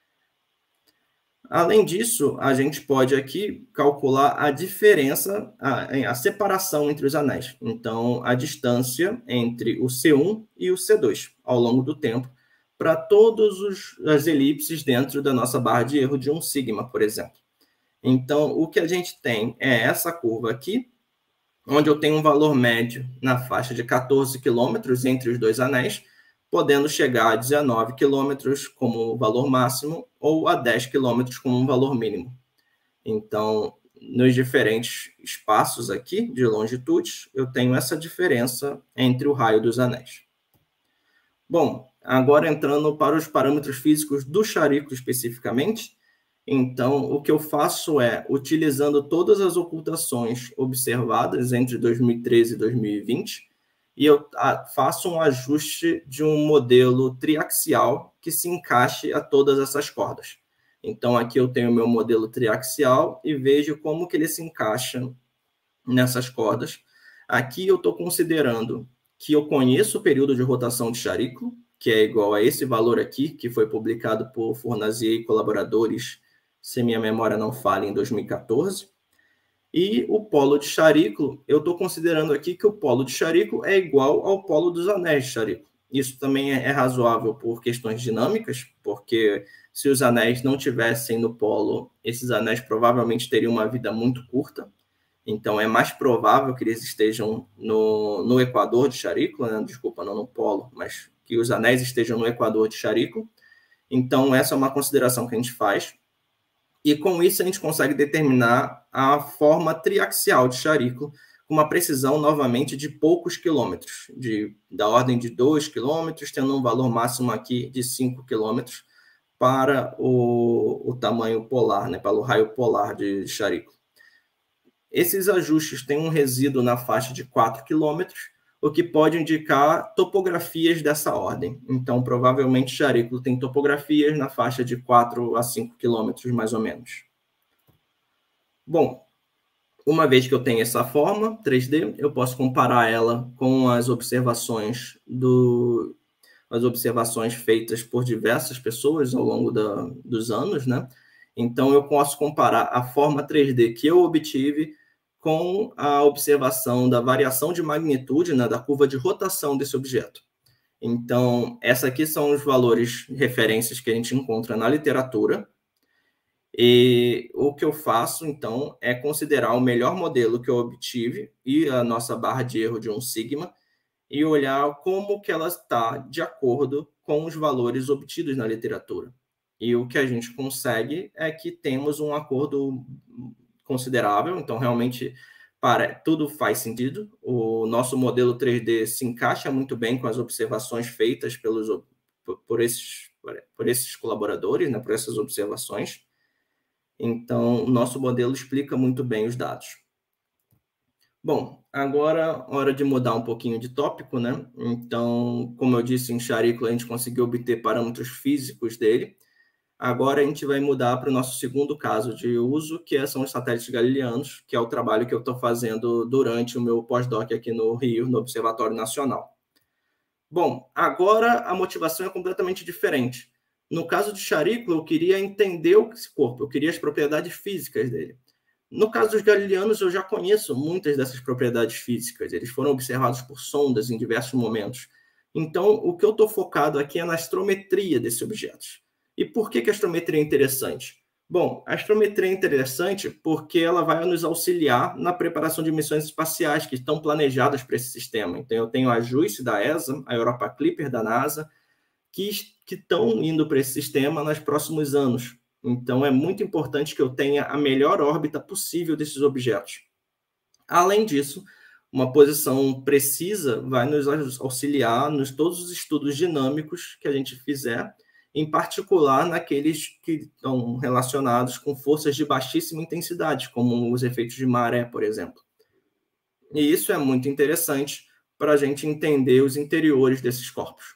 Speaker 2: Além disso, a gente pode aqui calcular a diferença, a, a separação entre os anéis. Então, a distância entre o C um e o C dois ao longo do tempo, para todas as elipses dentro da nossa barra de erro de um sigma, por exemplo. Então, o que a gente tem é essa curva aqui, onde eu tenho um valor médio na faixa de quatorze quilômetros entre os dois anéis, podendo chegar a dezenove quilômetros como valor máximo ou a dez quilômetros como um valor mínimo. Então, nos diferentes espaços aqui de longitudes, eu tenho essa diferença entre o raio dos anéis. Bom, agora entrando para os parâmetros físicos do charículo especificamente, então, o que eu faço é, utilizando todas as ocultações observadas entre dois mil e treze e dois mil e vinte, e eu faço um ajuste de um modelo triaxial que se encaixe a todas essas cordas. Então, aqui eu tenho o meu modelo triaxial e vejo como que ele se encaixa nessas cordas. Aqui eu estou considerando que eu conheço o período de rotação de charículo, que é igual a esse valor aqui, que foi publicado por Fournazier e colaboradores, se minha memória não falha, em dois mil e quatorze. E o polo de charículo, eu estou considerando aqui que o polo de charículo é igual ao polo dos anéis de charículo. Isso também é razoável por questões dinâmicas, porque se os anéis não tivessem no polo, esses anéis provavelmente teriam uma vida muito curta. Então, é mais provável que eles estejam no, no equador de charículo, né? Desculpa, não no polo, mas que os anéis estejam no equador de charículo. Então, essa é uma consideração que a gente faz. E com isso a gente consegue determinar a forma triaxial de charículo com uma precisão, novamente, de poucos quilômetros, de, da ordem de dois quilômetros, tendo um valor máximo aqui de cinco quilômetros para o, o tamanho polar, né, para o raio polar de charículo. Esses ajustes têm um resíduo na faixa de quatro quilômetros, o que pode indicar topografias dessa ordem. Então, provavelmente, charículo tem topografias na faixa de quatro a cinco quilômetros, mais ou menos. Bom, uma vez que eu tenho essa forma três D, eu posso comparar ela com as observações, do, as observações feitas por diversas pessoas ao longo da, dos anos, né? Então, eu posso comparar a forma três D que eu obtive com a observação da variação de magnitude, né, da curva de rotação desse objeto. Então, essa aqui são os valores, referências que a gente encontra na literatura. E o que eu faço, então, é considerar o melhor modelo que eu obtive e a nossa barra de erro de um sigma e olhar como que ela está de acordo com os valores obtidos na literatura. E o que a gente consegue é que temos um acordo considerável, então realmente para, tudo faz sentido. O nosso modelo três D se encaixa muito bem com as observações feitas pelos, por, esses, por esses colaboradores, né, por essas observações. Então, o nosso modelo explica muito bem os dados. Bom, agora hora de mudar um pouquinho de tópico, né? Então, como eu disse, em charículo a gente conseguiu obter parâmetros físicos dele. Agora a gente vai mudar para o nosso segundo caso de uso, que são os satélites galileanos, que é o trabalho que eu estou fazendo durante o meu pós-doc aqui no Rio, no Observatório Nacional. Bom, agora a motivação é completamente diferente. No caso de charículo, eu queria entender esse corpo, eu queria as propriedades físicas dele. No caso dos galileanos, eu já conheço muitas dessas propriedades físicas, eles foram observados por sondas em diversos momentos. Então, o que eu estou focado aqui é na astrometria desses objetos. E por que que a astrometria é interessante? Bom, a astrometria é interessante porque ela vai nos auxiliar na preparação de missões espaciais que estão planejadas para esse sistema. Então, eu tenho a JUICE da E S A, a Europa Clipper da NASA, que, que estão indo para esse sistema nos próximos anos. Então, é muito importante que eu tenha a melhor órbita possível desses objetos. Além disso, uma posição precisa vai nos auxiliar nos todos os estudos dinâmicos que a gente fizer, em particular naqueles que estão relacionados com forças de baixíssima intensidade, como os efeitos de maré, por exemplo. E isso é muito interessante para a gente entender os interiores desses corpos.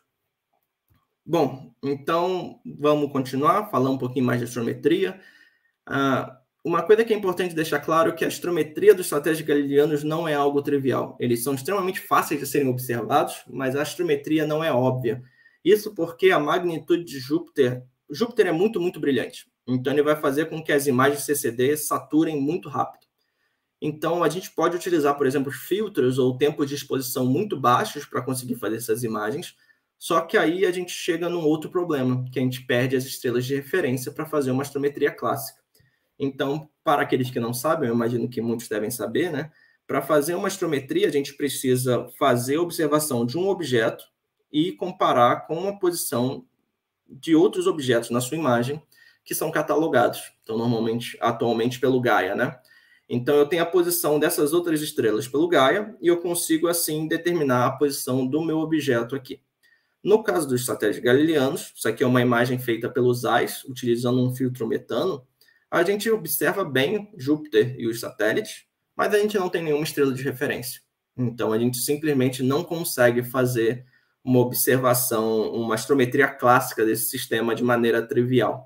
Speaker 2: Bom, então vamos continuar, falar um pouquinho mais de astrometria. Ah, uma coisa que é importante deixar claro é que a astrometria dos satélites galileanos não é algo trivial. Eles são extremamente fáceis de serem observados, mas a astrometria não é óbvia. Isso porque a magnitude de Júpiter... Júpiter é muito, muito brilhante. Então, ele vai fazer com que as imagens C C D saturem muito rápido. Então, a gente pode utilizar, por exemplo, filtros ou tempos de exposição muito baixos para conseguir fazer essas imagens, só que aí a gente chega num outro problema, que a gente perde as estrelas de referência para fazer uma astrometria clássica. Então, para aqueles que não sabem, eu imagino que muitos devem saber, né? Para fazer uma astrometria, a gente precisa fazer a observação de um objeto e comparar com a posição de outros objetos na sua imagem, que são catalogados, então, normalmente, atualmente, pelo Gaia, né? Então, eu tenho a posição dessas outras estrelas pelo Gaia e eu consigo, assim, determinar a posição do meu objeto aqui. No caso dos satélites galileanos, isso aqui é uma imagem feita pelos A I S, utilizando um filtro metano, a gente observa bem Júpiter e os satélites, mas a gente não tem nenhuma estrela de referência. Então, a gente simplesmente não consegue fazer uma observação, uma astrometria clássica desse sistema de maneira trivial.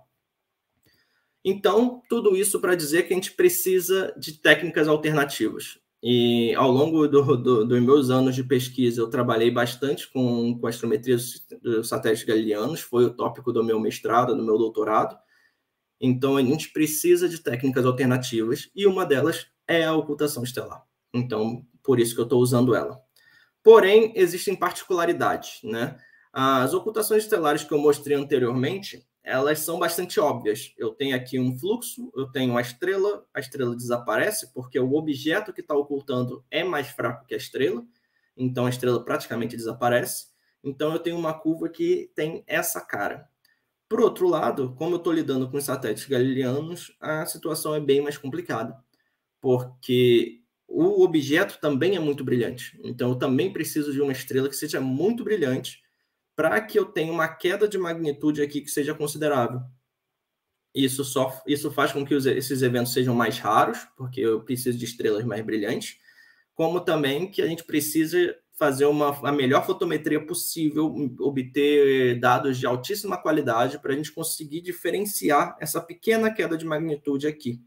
Speaker 2: Então, tudo isso para dizer que a gente precisa de técnicas alternativas. E ao longo do, do, dos meus anos de pesquisa, eu trabalhei bastante com, com astrometria dos satélites galileanos, foi o tópico do meu mestrado, do meu doutorado. Então, a gente precisa de técnicas alternativas, e uma delas é a ocultação estelar. Então, por isso que eu estou usando ela. Porém, existem particularidades, né? As ocultações estelares que eu mostrei anteriormente, elas são bastante óbvias. Eu tenho aqui um fluxo, eu tenho uma estrela, a estrela desaparece porque o objeto que está ocultando é mais fraco que a estrela, então a estrela praticamente desaparece. Então, eu tenho uma curva que tem essa cara. Por outro lado, como eu estou lidando com os satélites galileanos, a situação é bem mais complicada, porque o objeto também é muito brilhante. Então, eu também preciso de uma estrela que seja muito brilhante para que eu tenha uma queda de magnitude aqui que seja considerável. Isso, só, isso faz com que os, esses eventos sejam mais raros, porque eu preciso de estrelas mais brilhantes, como também que a gente precisa fazer uma, a melhor fotometria possível, obter dados de altíssima qualidade para a gente conseguir diferenciar essa pequena queda de magnitude aqui.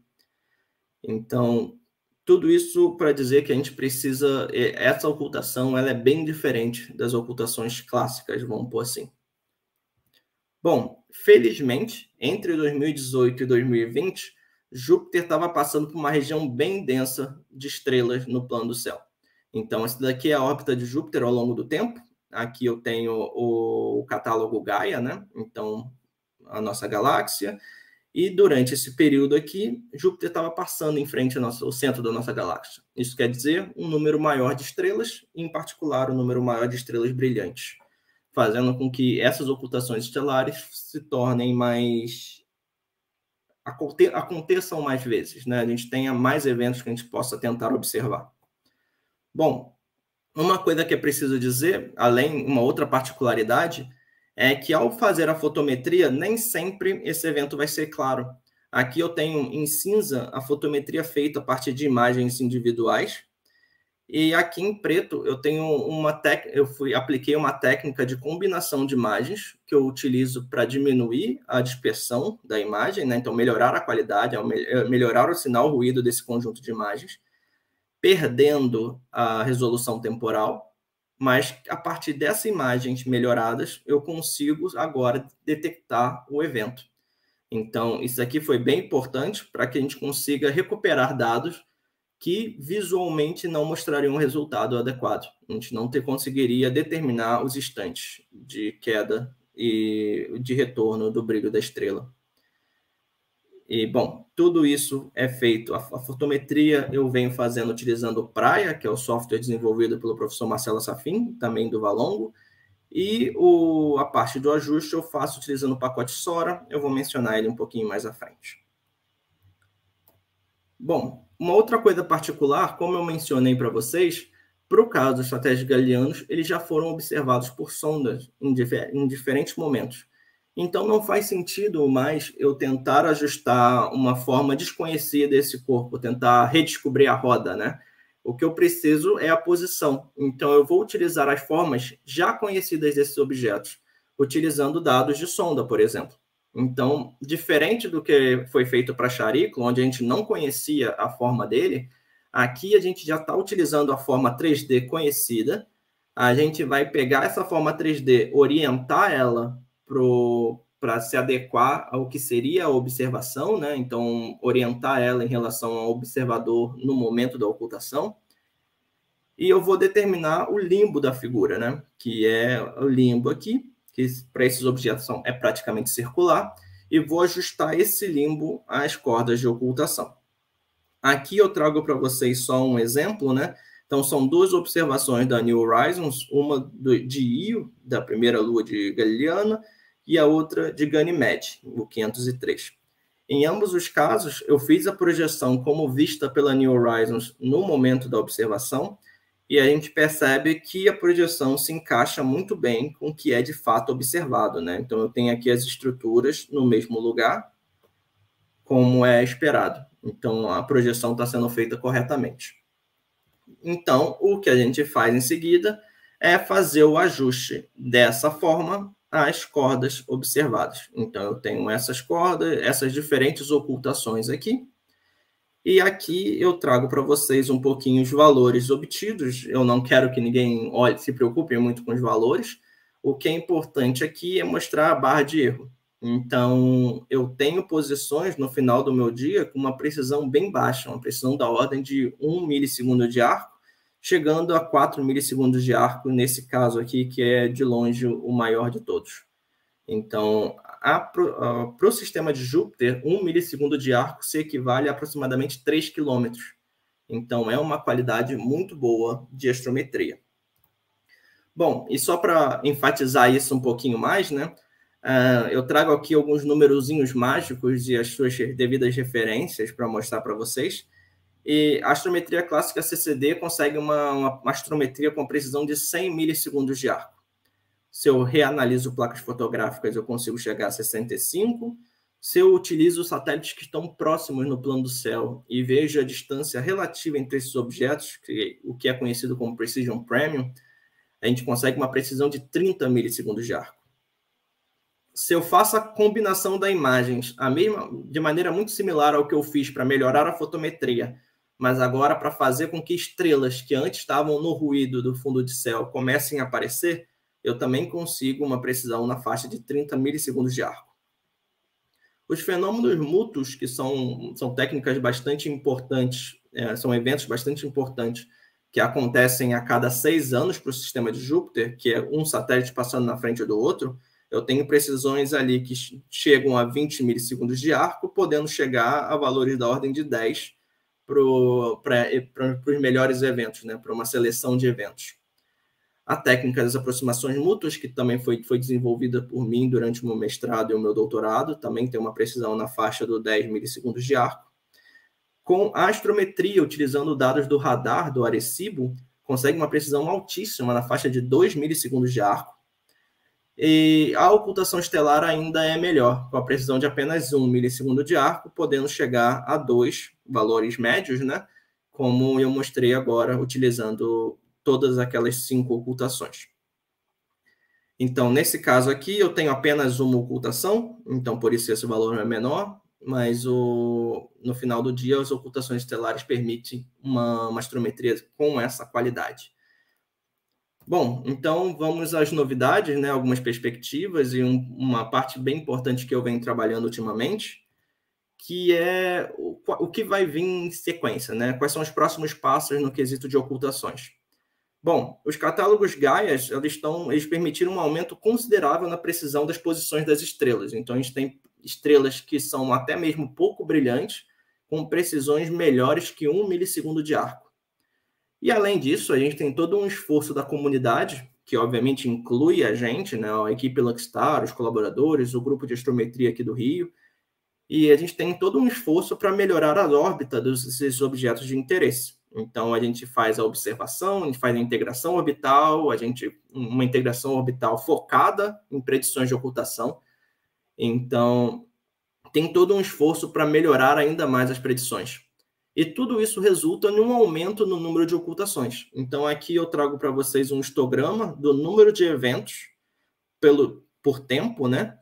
Speaker 2: Então, tudo isso para dizer que a gente precisa... Essa ocultação ela é bem diferente das ocultações clássicas, vamos pôr assim. Bom, felizmente, entre dois mil e dezoito e dois mil e vinte, Júpiter estava passando por uma região bem densa de estrelas no plano do céu. Então, essa daqui é a órbita de Júpiter ao longo do tempo. Aqui eu tenho o, o catálogo Gaia, né? Então, a nossa galáxia. E durante esse período aqui, Júpiter estava passando em frente ao, nosso, ao centro da nossa galáxia. Isso quer dizer um número maior de estrelas, e, em particular, um número maior de estrelas brilhantes, fazendo com que essas ocultações estelares se tornem mais... aconteçam mais vezes, né? A gente tenha mais eventos que a gente possa tentar observar. Bom, uma coisa que é preciso dizer, além, uma outra particularidade, é que ao fazer a fotometria, nem sempre esse evento vai ser claro. Aqui eu tenho em cinza a fotometria feita a partir de imagens individuais, e aqui em preto eu tenho uma técnica, eu fui, apliquei uma técnica de combinação de imagens que eu utilizo para diminuir a dispersão da imagem, né? Então melhorar a qualidade, melhorar o sinal ruído desse conjunto de imagens, perdendo a resolução temporal, mas a partir dessas imagens melhoradas, eu consigo agora detectar o evento. Então, isso aqui foi bem importante para que a gente consiga recuperar dados que visualmente não mostrariam um resultado adequado. A gente não ter, conseguiria determinar os instantes de queda e de retorno do brilho da estrela. E, bom, tudo isso é feito, a, a fotometria eu venho fazendo utilizando o Praia, que é o software desenvolvido pelo professor Marcelo Safin, também do Valongo, e o, a parte do ajuste eu faço utilizando o pacote Sora, eu vou mencionar ele um pouquinho mais à frente. Bom, uma outra coisa particular, como eu mencionei para vocês, para o caso dos satélites galileanos, eles já foram observados por sondas em, difer em diferentes momentos. Então, não faz sentido mais eu tentar ajustar uma forma desconhecida desse corpo, tentar redescobrir a roda, né? O que eu preciso é a posição. Então, eu vou utilizar as formas já conhecidas desses objetos, utilizando dados de sonda, por exemplo. Então, diferente do que foi feito para Chariclo, onde a gente não conhecia a forma dele, aqui a gente já está utilizando a forma três D conhecida. A gente vai pegar essa forma três D, orientar ela para se adequar ao que seria a observação, né? Então, orientar ela em relação ao observador no momento da ocultação. E eu vou determinar o limbo da figura, né? Que é o limbo aqui, que para esses objetos são, é praticamente circular, e vou ajustar esse limbo às cordas de ocultação. Aqui eu trago para vocês só um exemplo, né? Então, são duas observações da New Horizons, uma do, de Io, da primeira lua de Galileana, e a outra de Ganymede, o quinhentos e três. Em ambos os casos, eu fiz a projeção como vista pela New Horizons no momento da observação, e a gente percebe que a projeção se encaixa muito bem com o que é de fato observado, né? Então, eu tenho aqui as estruturas no mesmo lugar, como é esperado. Então, a projeção está sendo feita corretamente. Então, o que a gente faz em seguida é fazer o ajuste dessa forma às cordas observadas. Então, eu tenho essas cordas, essas diferentes ocultações aqui, e aqui eu trago para vocês um pouquinho os valores obtidos. Eu não quero que ninguém olhe, se preocupe muito com os valores. O que é importante aqui é mostrar a barra de erro. Então, eu tenho posições no final do meu dia com uma precisão bem baixa, uma precisão da ordem de um milissegundo de arco, chegando a quatro milissegundos de arco, nesse caso aqui, que é de longe o maior de todos. Então, para o sistema de Júpiter, um milissegundo de arco se equivale a aproximadamente três quilômetros. Então, é uma qualidade muito boa de astrometria. Bom, e só para enfatizar isso um pouquinho mais, né? Uh, eu trago aqui alguns numerozinhos mágicos e as suas devidas referências para mostrar para vocês. E a astrometria clássica C C D consegue uma, uma, uma astrometria com precisão de cem milissegundos de arco. Se eu reanaliso placas fotográficas, eu consigo chegar a sessenta e cinco. Se eu utilizo satélites que estão próximos no plano do céu e vejo a distância relativa entre esses objetos, que, o que é conhecido como Precision Premium, a gente consegue uma precisão de trinta milissegundos de arco. Se eu faço a combinação das imagens a mesma, de maneira muito similar ao que eu fiz para melhorar a fotometria, mas agora para fazer com que estrelas que antes estavam no ruído do fundo de céu comecem a aparecer, eu também consigo uma precisão na faixa de trinta milissegundos de arco. Os fenômenos mútuos, que são, são técnicas bastante importantes, é, são eventos bastante importantes, que acontecem a cada seis anos para o sistema de Júpiter, que é um satélite passando na frente do outro, eu tenho precisões ali que chegam a vinte milissegundos de arco, podendo chegar a valores da ordem de dez para os melhores eventos, né, para uma seleção de eventos. A técnica das aproximações mútuas, que também foi, foi desenvolvida por mim durante o meu mestrado e o meu doutorado, também tem uma precisão na faixa do dez milissegundos de arco. Com a astrometria, utilizando dados do radar do Arecibo, consegue uma precisão altíssima na faixa de dois milissegundos de arco. E a ocultação estelar ainda é melhor, com a precisão de apenas um milissegundo de arco, podendo chegar a dois valores médios, né? Como eu mostrei agora, utilizando todas aquelas cinco ocultações. Então, nesse caso aqui, eu tenho apenas uma ocultação, então por isso esse valor é menor, mas o, no final do dia, as ocultações estelares permitem uma, uma astrometria com essa qualidade. Bom, então vamos às novidades, né? Algumas perspectivas e um, uma parte bem importante que eu venho trabalhando ultimamente, que é o, o que vai vir em sequência, né? Quais são os próximos passos no quesito de ocultações. Bom, os catálogos Gaia, eles, estão, eles permitiram um aumento considerável na precisão das posições das estrelas. Então, a gente tem estrelas que são até mesmo pouco brilhantes, com precisões melhores que um milissegundo de arco. E, além disso, a gente tem todo um esforço da comunidade, que obviamente inclui a gente, né, a equipe Luxstar, os colaboradores, o grupo de astrometria aqui do Rio, e a gente tem todo um esforço para melhorar a órbita desses objetos de interesse. Então, a gente faz a observação, a gente faz a integração orbital, a gente, uma integração orbital focada em predições de ocultação. Então, tem todo um esforço para melhorar ainda mais as predições. E tudo isso resulta em um aumento no número de ocultações. Então, aqui eu trago para vocês um histograma do número de eventos pelo, por tempo, né?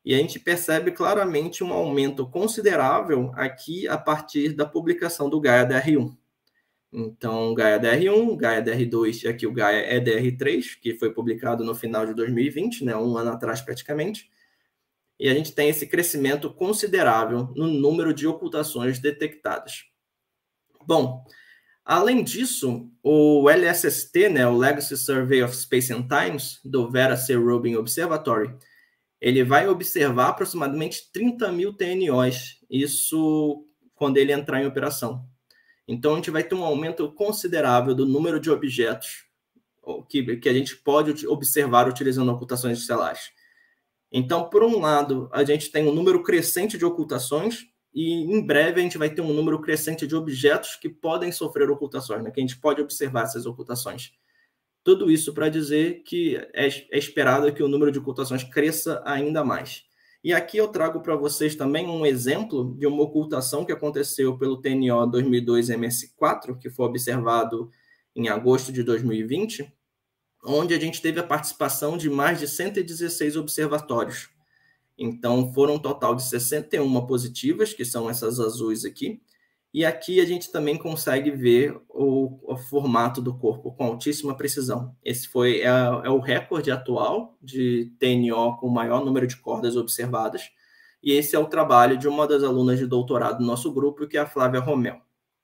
Speaker 2: E a gente percebe claramente um aumento considerável aqui a partir da publicação do Gaia D R um. Então, Gaia D R um, Gaia D R dois e aqui o Gaia E D R três, que foi publicado no final de dois mil e vinte, né, um ano atrás praticamente. E a gente tem esse crescimento considerável no número de ocultações detectadas. Bom, além disso, o L S S T, né, o Legacy Survey of Space and Times, do Vera C. Rubin Observatory, ele vai observar aproximadamente trinta mil T N Os, isso quando ele entrar em operação. Então, a gente vai ter um aumento considerável do número de objetos que, que a gente pode observar utilizando ocultações estelares. Então, por um lado, a gente tem um número crescente de ocultações e, em breve, a gente vai ter um número crescente de objetos que podem sofrer ocultações, né? Que a gente pode observar essas ocultações. Tudo isso para dizer que é, é esperado que o número de ocultações cresça ainda mais. E aqui eu trago para vocês também um exemplo de uma ocultação que aconteceu pelo T N O dois mil e dois M S quatro, que foi observado em agosto de dois mil e vinte, onde a gente teve a participação de mais de cento e dezesseis observatórios. Então, foram um total de sessenta e uma positivas, que são essas azuis aqui, e aqui a gente também consegue ver o, o formato do corpo com altíssima precisão. Esse foi é, é o recorde atual de T N O com o maior número de cordas observadas, e esse é o trabalho de uma das alunas de doutorado do nosso grupo, que é a Flávia Romel.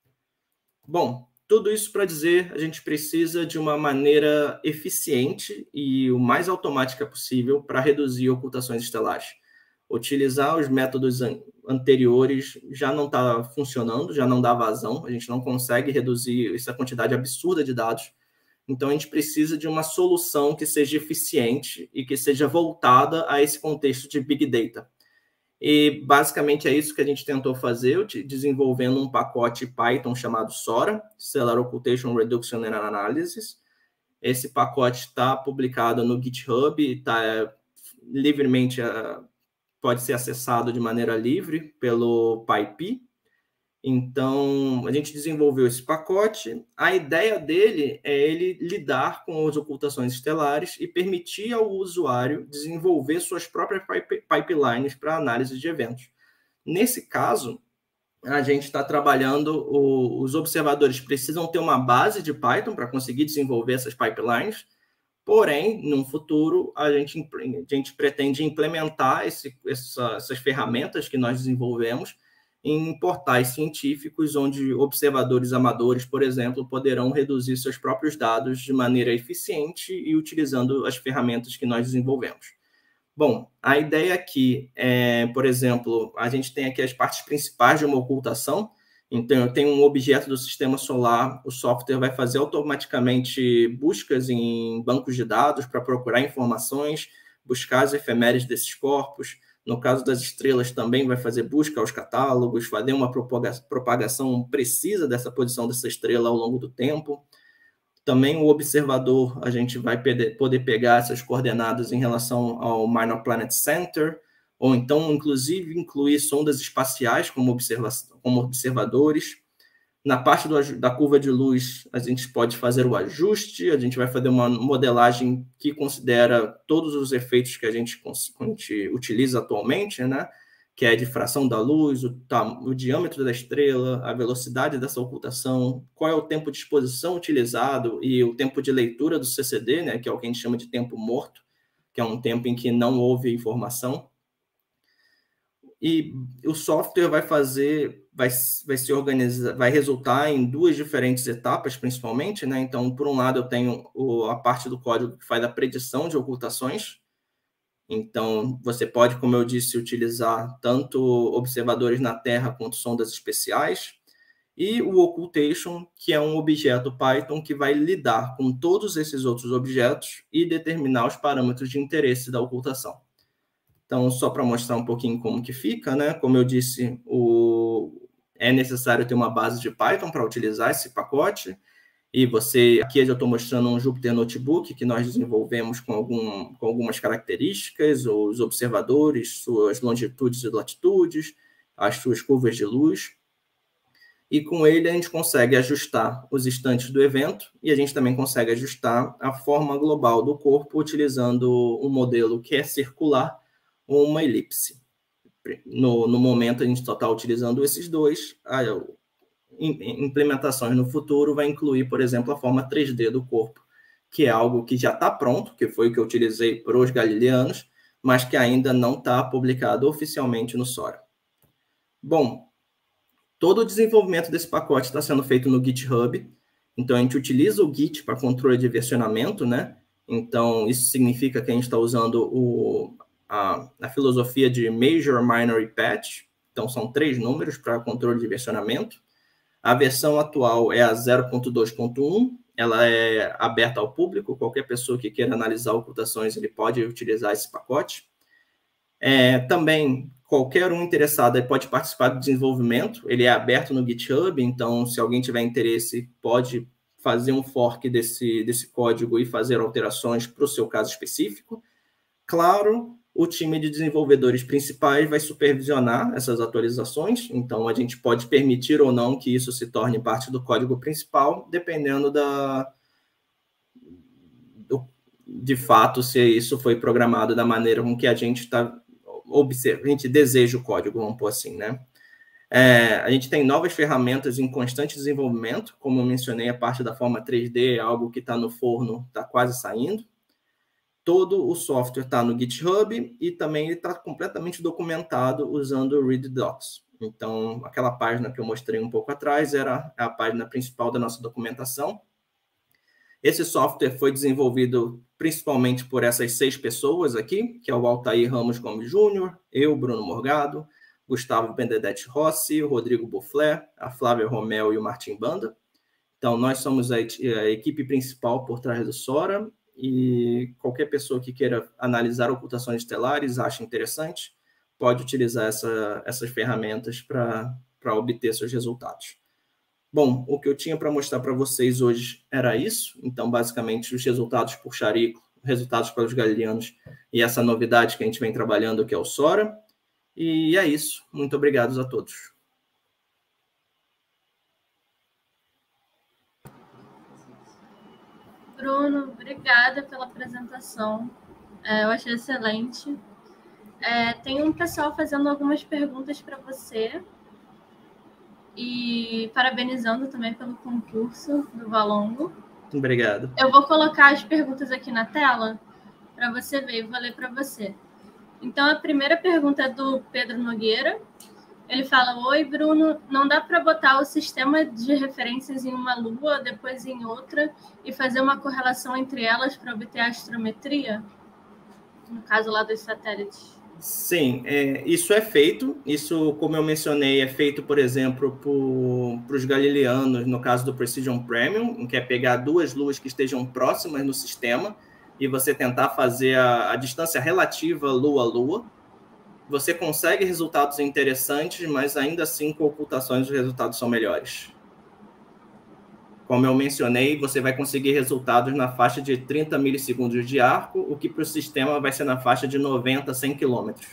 Speaker 2: Bom, tudo isso para dizer, a gente precisa de uma maneira eficiente e o mais automática possível para reduzir ocultações estelares. Utilizar os métodos an anteriores já não está funcionando, já não dá vazão, a gente não consegue reduzir essa quantidade absurda de dados. Então, a gente precisa de uma solução que seja eficiente e que seja voltada a esse contexto de Big Data. E, basicamente, é isso que a gente tentou fazer, desenvolvendo um pacote Python chamado Sora, Stellar Occultation Reduction and Analysis. Esse pacote está publicado no GitHub, está livremente, pode ser acessado de maneira livre pelo PyPy. Então, a gente desenvolveu esse pacote. A ideia dele é ele lidar com as ocultações estelares e permitir ao usuário desenvolver suas próprias pipelines para análise de eventos. Nesse caso, a gente está trabalhando, o, os observadores precisam ter uma base de Python para conseguir desenvolver essas pipelines, porém, no futuro, a gente, a gente pretende implementar esse, essa, essas ferramentas que nós desenvolvemos em portais científicos, onde observadores amadores, por exemplo, poderão reduzir seus próprios dados de maneira eficiente e utilizando as ferramentas que nós desenvolvemos. Bom, a ideia aqui é, por exemplo, a gente tem aqui as partes principais de uma ocultação. Então, eu tenho um objeto do sistema solar, o software vai fazer automaticamente buscas em bancos de dados para procurar informações, buscar as efemérides desses corpos. No caso das estrelas, também vai fazer busca aos catálogos, fazer uma propagação precisa dessa posição dessa estrela ao longo do tempo. Também o observador, a gente vai poder pegar essas coordenadas em relação ao Minor Planet Center, ou então, inclusive, incluir sondas espaciais como, observa como observadores. Na parte do, da curva de luz, a gente pode fazer o ajuste, a gente vai fazer uma modelagem que considera todos os efeitos que a gente, a gente utiliza atualmente, né? Que é a difração da luz, o, o diâmetro da estrela, a velocidade dessa ocultação, qual é o tempo de exposição utilizado e o tempo de leitura do C C D, né? Que é o que a gente chama de tempo morto, que é um tempo em que não houve informação. E o software vai fazer, vai, vai se organizar, vai resultar em duas diferentes etapas, principalmente, né? Então, por um lado, eu tenho o, a parte do código que faz a predição de ocultações. Então, você pode, como eu disse, utilizar tanto observadores na Terra quanto sondas especiais. E o Occultation, que é um objeto Python que vai lidar com todos esses outros objetos e determinar os parâmetros de interesse da ocultação. Então, só para mostrar um pouquinho como que fica, né? Como eu disse, o... é necessário ter uma base de Python para utilizar esse pacote. E você, aqui eu já estou mostrando um Jupyter Notebook que nós desenvolvemos com, algum, com algumas características, os observadores, suas longitudes e latitudes, as suas curvas de luz. E com ele a gente consegue ajustar os instantes do evento e a gente também consegue ajustar a forma global do corpo utilizando um modelo que é circular, ou uma elipse. No, no momento, a gente só está utilizando esses dois. A implementações no futuro vai incluir, por exemplo, a forma três D do corpo, que é algo que já está pronto, que foi o que eu utilizei para os galileanos, mas que ainda não está publicado oficialmente no Sora. Bom, todo o desenvolvimento desse pacote está sendo feito no GitHub, então a gente utiliza o Git para controle de versionamento, né? Então, isso significa que a gente está usando o, a, a filosofia de Major, Minor e Patch, então são três números para controle de versionamento. A versão atual é a zero ponto dois ponto um, ela é aberta ao público, qualquer pessoa que queira analisar ocultações, ele pode utilizar esse pacote. É, também, qualquer um interessado pode participar do desenvolvimento, ele é aberto no GitHub, então, se alguém tiver interesse, pode fazer um fork desse, desse código e fazer alterações para o seu caso específico. Claro, o time de desenvolvedores principais vai supervisionar essas atualizações, então a gente pode permitir ou não que isso se torne parte do código principal, dependendo da, do, de fato, se isso foi programado da maneira com que a gente está observando, a gente deseja o código, vamos pôr assim, né? É, a gente tem novas ferramentas em constante desenvolvimento, como eu mencionei, a parte da forma três D é algo que está no forno, está quase saindo. Todo o software está no GitHub e também está completamente documentado usando o ReadDocs. Então, aquela página que eu mostrei um pouco atrás era a página principal da nossa documentação. Esse software foi desenvolvido principalmente por essas seis pessoas aqui, que é o Altair Ramos Gomes Júnior, eu, Bruno Morgado, Gustavo Benedetti Rossi, o Rodrigo Bufflet, a Flávia Romel e o Martim Banda. Então, nós somos a, a equipe principal por trás do Sora, e qualquer pessoa que queira analisar ocultações estelares, acha interessante, pode utilizar essa, essas ferramentas para obter seus resultados. Bom, o que eu tinha para mostrar para vocês hoje era isso. Então, basicamente, os resultados por Charico, resultados para os galileanos e essa novidade que a gente vem trabalhando, que é o Sora. E é isso. Muito obrigado a todos.
Speaker 1: Bruno, obrigada pela apresentação. É, eu achei excelente. É, tem um pessoal fazendo algumas perguntas para você e parabenizando também pelo concurso do Valongo.
Speaker 2: Obrigado.
Speaker 1: Eu vou colocar as perguntas aqui na tela para você ver e vou ler para você. Então, a primeira pergunta é do Pedro Nogueira. Ele fala: oi, Bruno, não dá para botar o sistema de referências em uma lua, depois em outra, e fazer uma correlação entre elas para obter a astrometria? No caso lá dos satélites.
Speaker 2: Sim, é, isso é feito. Isso, como eu mencionei, é feito, por exemplo, para os galileanos, no caso do Precision Premium, que é pegar duas luas que estejam próximas no sistema e você tentar fazer a, a distância relativa lua-lua. Você consegue resultados interessantes, mas ainda assim, com ocultações, os resultados são melhores. Como eu mencionei, você vai conseguir resultados na faixa de trinta milissegundos de arco, o que para o sistema vai ser na faixa de noventa a cem quilômetros.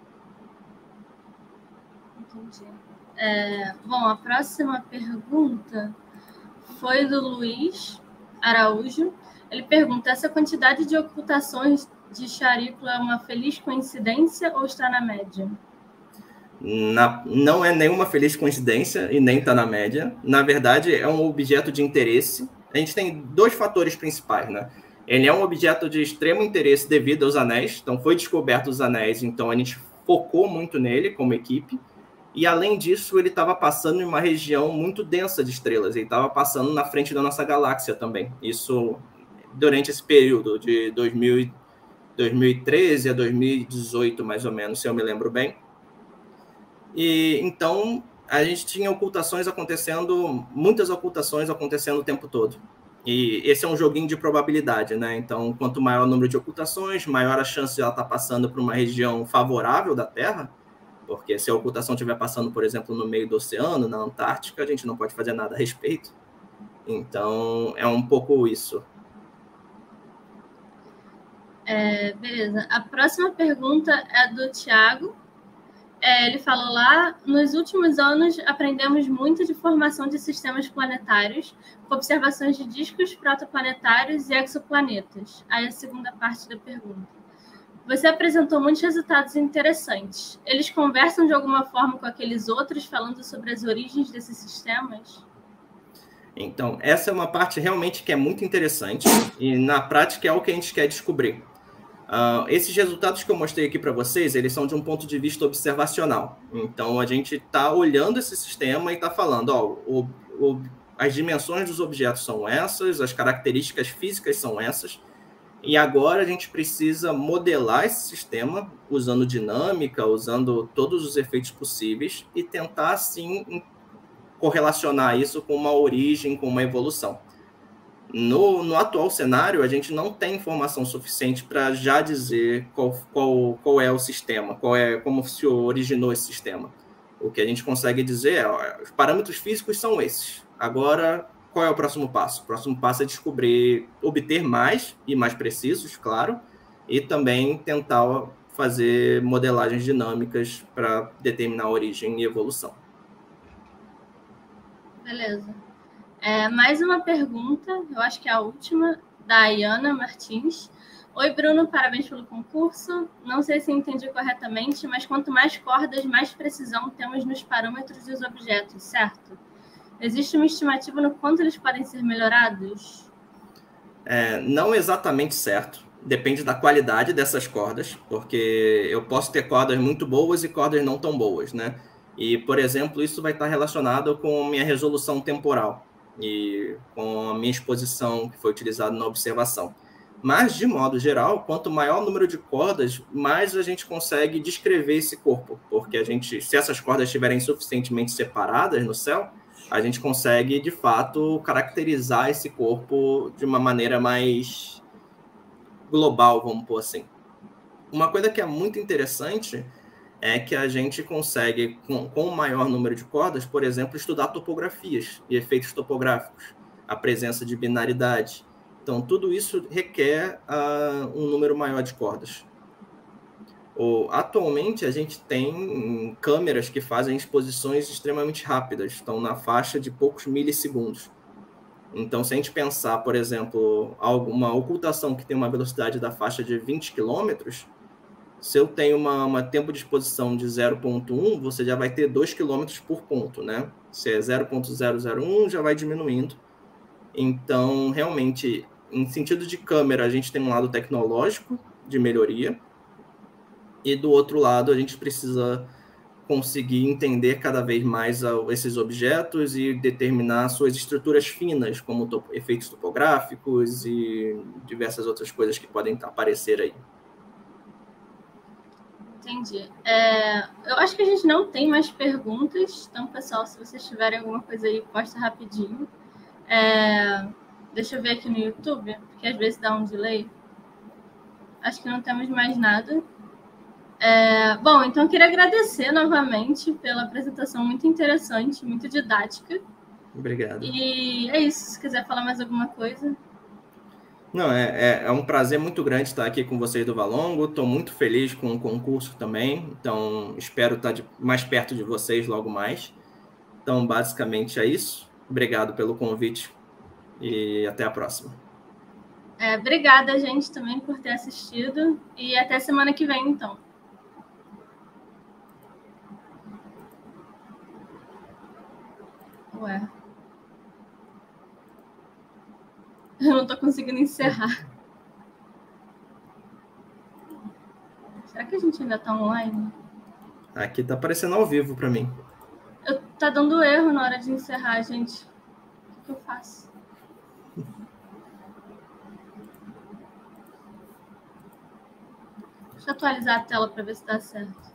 Speaker 1: Entendi. É, bom, a próxima pergunta foi do Luiz Araújo. Ele pergunta: essa quantidade de ocultações de Charico é uma feliz coincidência ou está na média?
Speaker 2: Na, não é nenhuma feliz coincidência e nem está na média. Na verdade, é um objeto de interesse. A gente tem dois fatores principais, né? Ele é um objeto de extremo interesse devido aos anéis. Então, foi descoberto os anéis, então a gente focou muito nele como equipe. E, além disso, ele estava passando em uma região muito densa de estrelas. Ele estava passando na frente da nossa galáxia também. Isso durante esse período de dois mil e treze a dois mil e dezoito, mais ou menos, se eu me lembro bem. E então a gente tinha ocultações acontecendo, muitas ocultações acontecendo o tempo todo. E esse é um joguinho de probabilidade, né? Então, quanto maior o número de ocultações, maior a chance de ela estar passando por uma região favorável da Terra, porque se a ocultação estiver passando, por exemplo, no meio do oceano, na Antártica, a gente não pode fazer nada a respeito. Então, é um pouco isso.
Speaker 1: É, beleza. A próxima pergunta é do Thiago. É, ele falou lá: nos últimos anos aprendemos muito de formação de sistemas planetários, com observações de discos protoplanetários e exoplanetas. Aí a segunda parte da pergunta: Você apresentou muitos resultados interessantes. Eles conversam de alguma forma com aqueles outros, falando sobre as origens desses sistemas?
Speaker 2: Então, essa é uma parte realmente que é muito interessante e, na prática, é o que a gente quer descobrir. Uh, esses resultados que eu mostrei aqui para vocês, eles são de um ponto de vista observacional. Então, a gente está olhando esse sistema e está falando, ó, o, o, as dimensões dos objetos são essas, as características físicas são essas, e agora a gente precisa modelar esse sistema usando dinâmica, usando todos os efeitos possíveis e tentar, assim, correlacionar isso com uma origem, com uma evolução. No, no atual cenário, a gente não tem informação suficiente para já dizer qual, qual, qual é o sistema, qual é, como se originou esse sistema. O que a gente consegue dizer é, ó, os parâmetros físicos são esses. Agora, qual é o próximo passo? O próximo passo é descobrir, obter mais e mais precisos, claro, e também tentar fazer modelagens dinâmicas para determinar a origem e evolução.
Speaker 1: Beleza. É, mais uma pergunta, eu acho que é a última, da Ayana Martins. Oi, Bruno, parabéns pelo concurso. Não sei se entendi corretamente, mas quanto mais cordas, mais precisão temos nos parâmetros dos objetos, certo? Existe uma estimativa no quanto eles podem ser melhorados?
Speaker 2: É, não exatamente certo. Depende da qualidade dessas cordas, porque eu posso ter cordas muito boas e cordas não tão boas, né? E, por exemplo, isso vai estar relacionado com a minha resolução temporal e com a minha exposição que foi utilizada na observação. Mas, de modo geral, quanto maior o número de cordas, mais a gente consegue descrever esse corpo, porque a gente, se essas cordas estiverem suficientemente separadas no céu, a gente consegue, de fato, caracterizar esse corpo de uma maneira mais global, vamos pôr assim. Uma coisa que é muito interessante é que a gente consegue, com, com o maior número de cordas, por exemplo, estudar topografias e efeitos topográficos, a presença de binaridade. Então, tudo isso requer uh, um número maior de cordas. O, atualmente, a gente tem câmeras que fazem exposições extremamente rápidas, estão na faixa de poucos milissegundos. Então, se a gente pensar, por exemplo, uma ocultação que tem uma velocidade da faixa de vinte quilômetros, se eu tenho uma, uma tempo de exposição de zero ponto um, você já vai ter dois quilômetros por ponto, né? Se é zero ponto zero zero um, já vai diminuindo. Então, realmente, em sentido de câmera, a gente tem um lado tecnológico de melhoria, e do outro lado a gente precisa conseguir entender cada vez mais esses objetos e determinar suas estruturas finas, como top, efeitos topográficos e diversas outras coisas que podem aparecer aí.
Speaker 1: Entendi. É, eu acho que a gente não tem mais perguntas, então, pessoal, se vocês tiverem alguma coisa aí, posta rapidinho. É, deixa eu ver aqui no YouTube, porque às vezes dá um delay. Acho que não temos mais nada. É, bom, então eu queria agradecer novamente pela apresentação muito interessante, muito didática.
Speaker 2: Obrigado.
Speaker 1: E é isso, se quiser falar mais alguma coisa.
Speaker 2: Não, é, é, é um prazer muito grande estar aqui com vocês do Valongo, estou muito feliz com o concurso também, então espero estar de, mais perto de vocês logo mais. Então, basicamente é isso. Obrigado pelo convite e até a próxima.
Speaker 1: É, obrigada, gente, também por ter assistido e até semana que vem, então. Ué. Eu não tô conseguindo encerrar. Será que a gente ainda tá online?
Speaker 2: Aqui tá aparecendo ao vivo para mim.
Speaker 1: Eu, tá dando erro na hora de encerrar, gente. O que eu faço? Deixa eu atualizar a tela para ver se dá certo.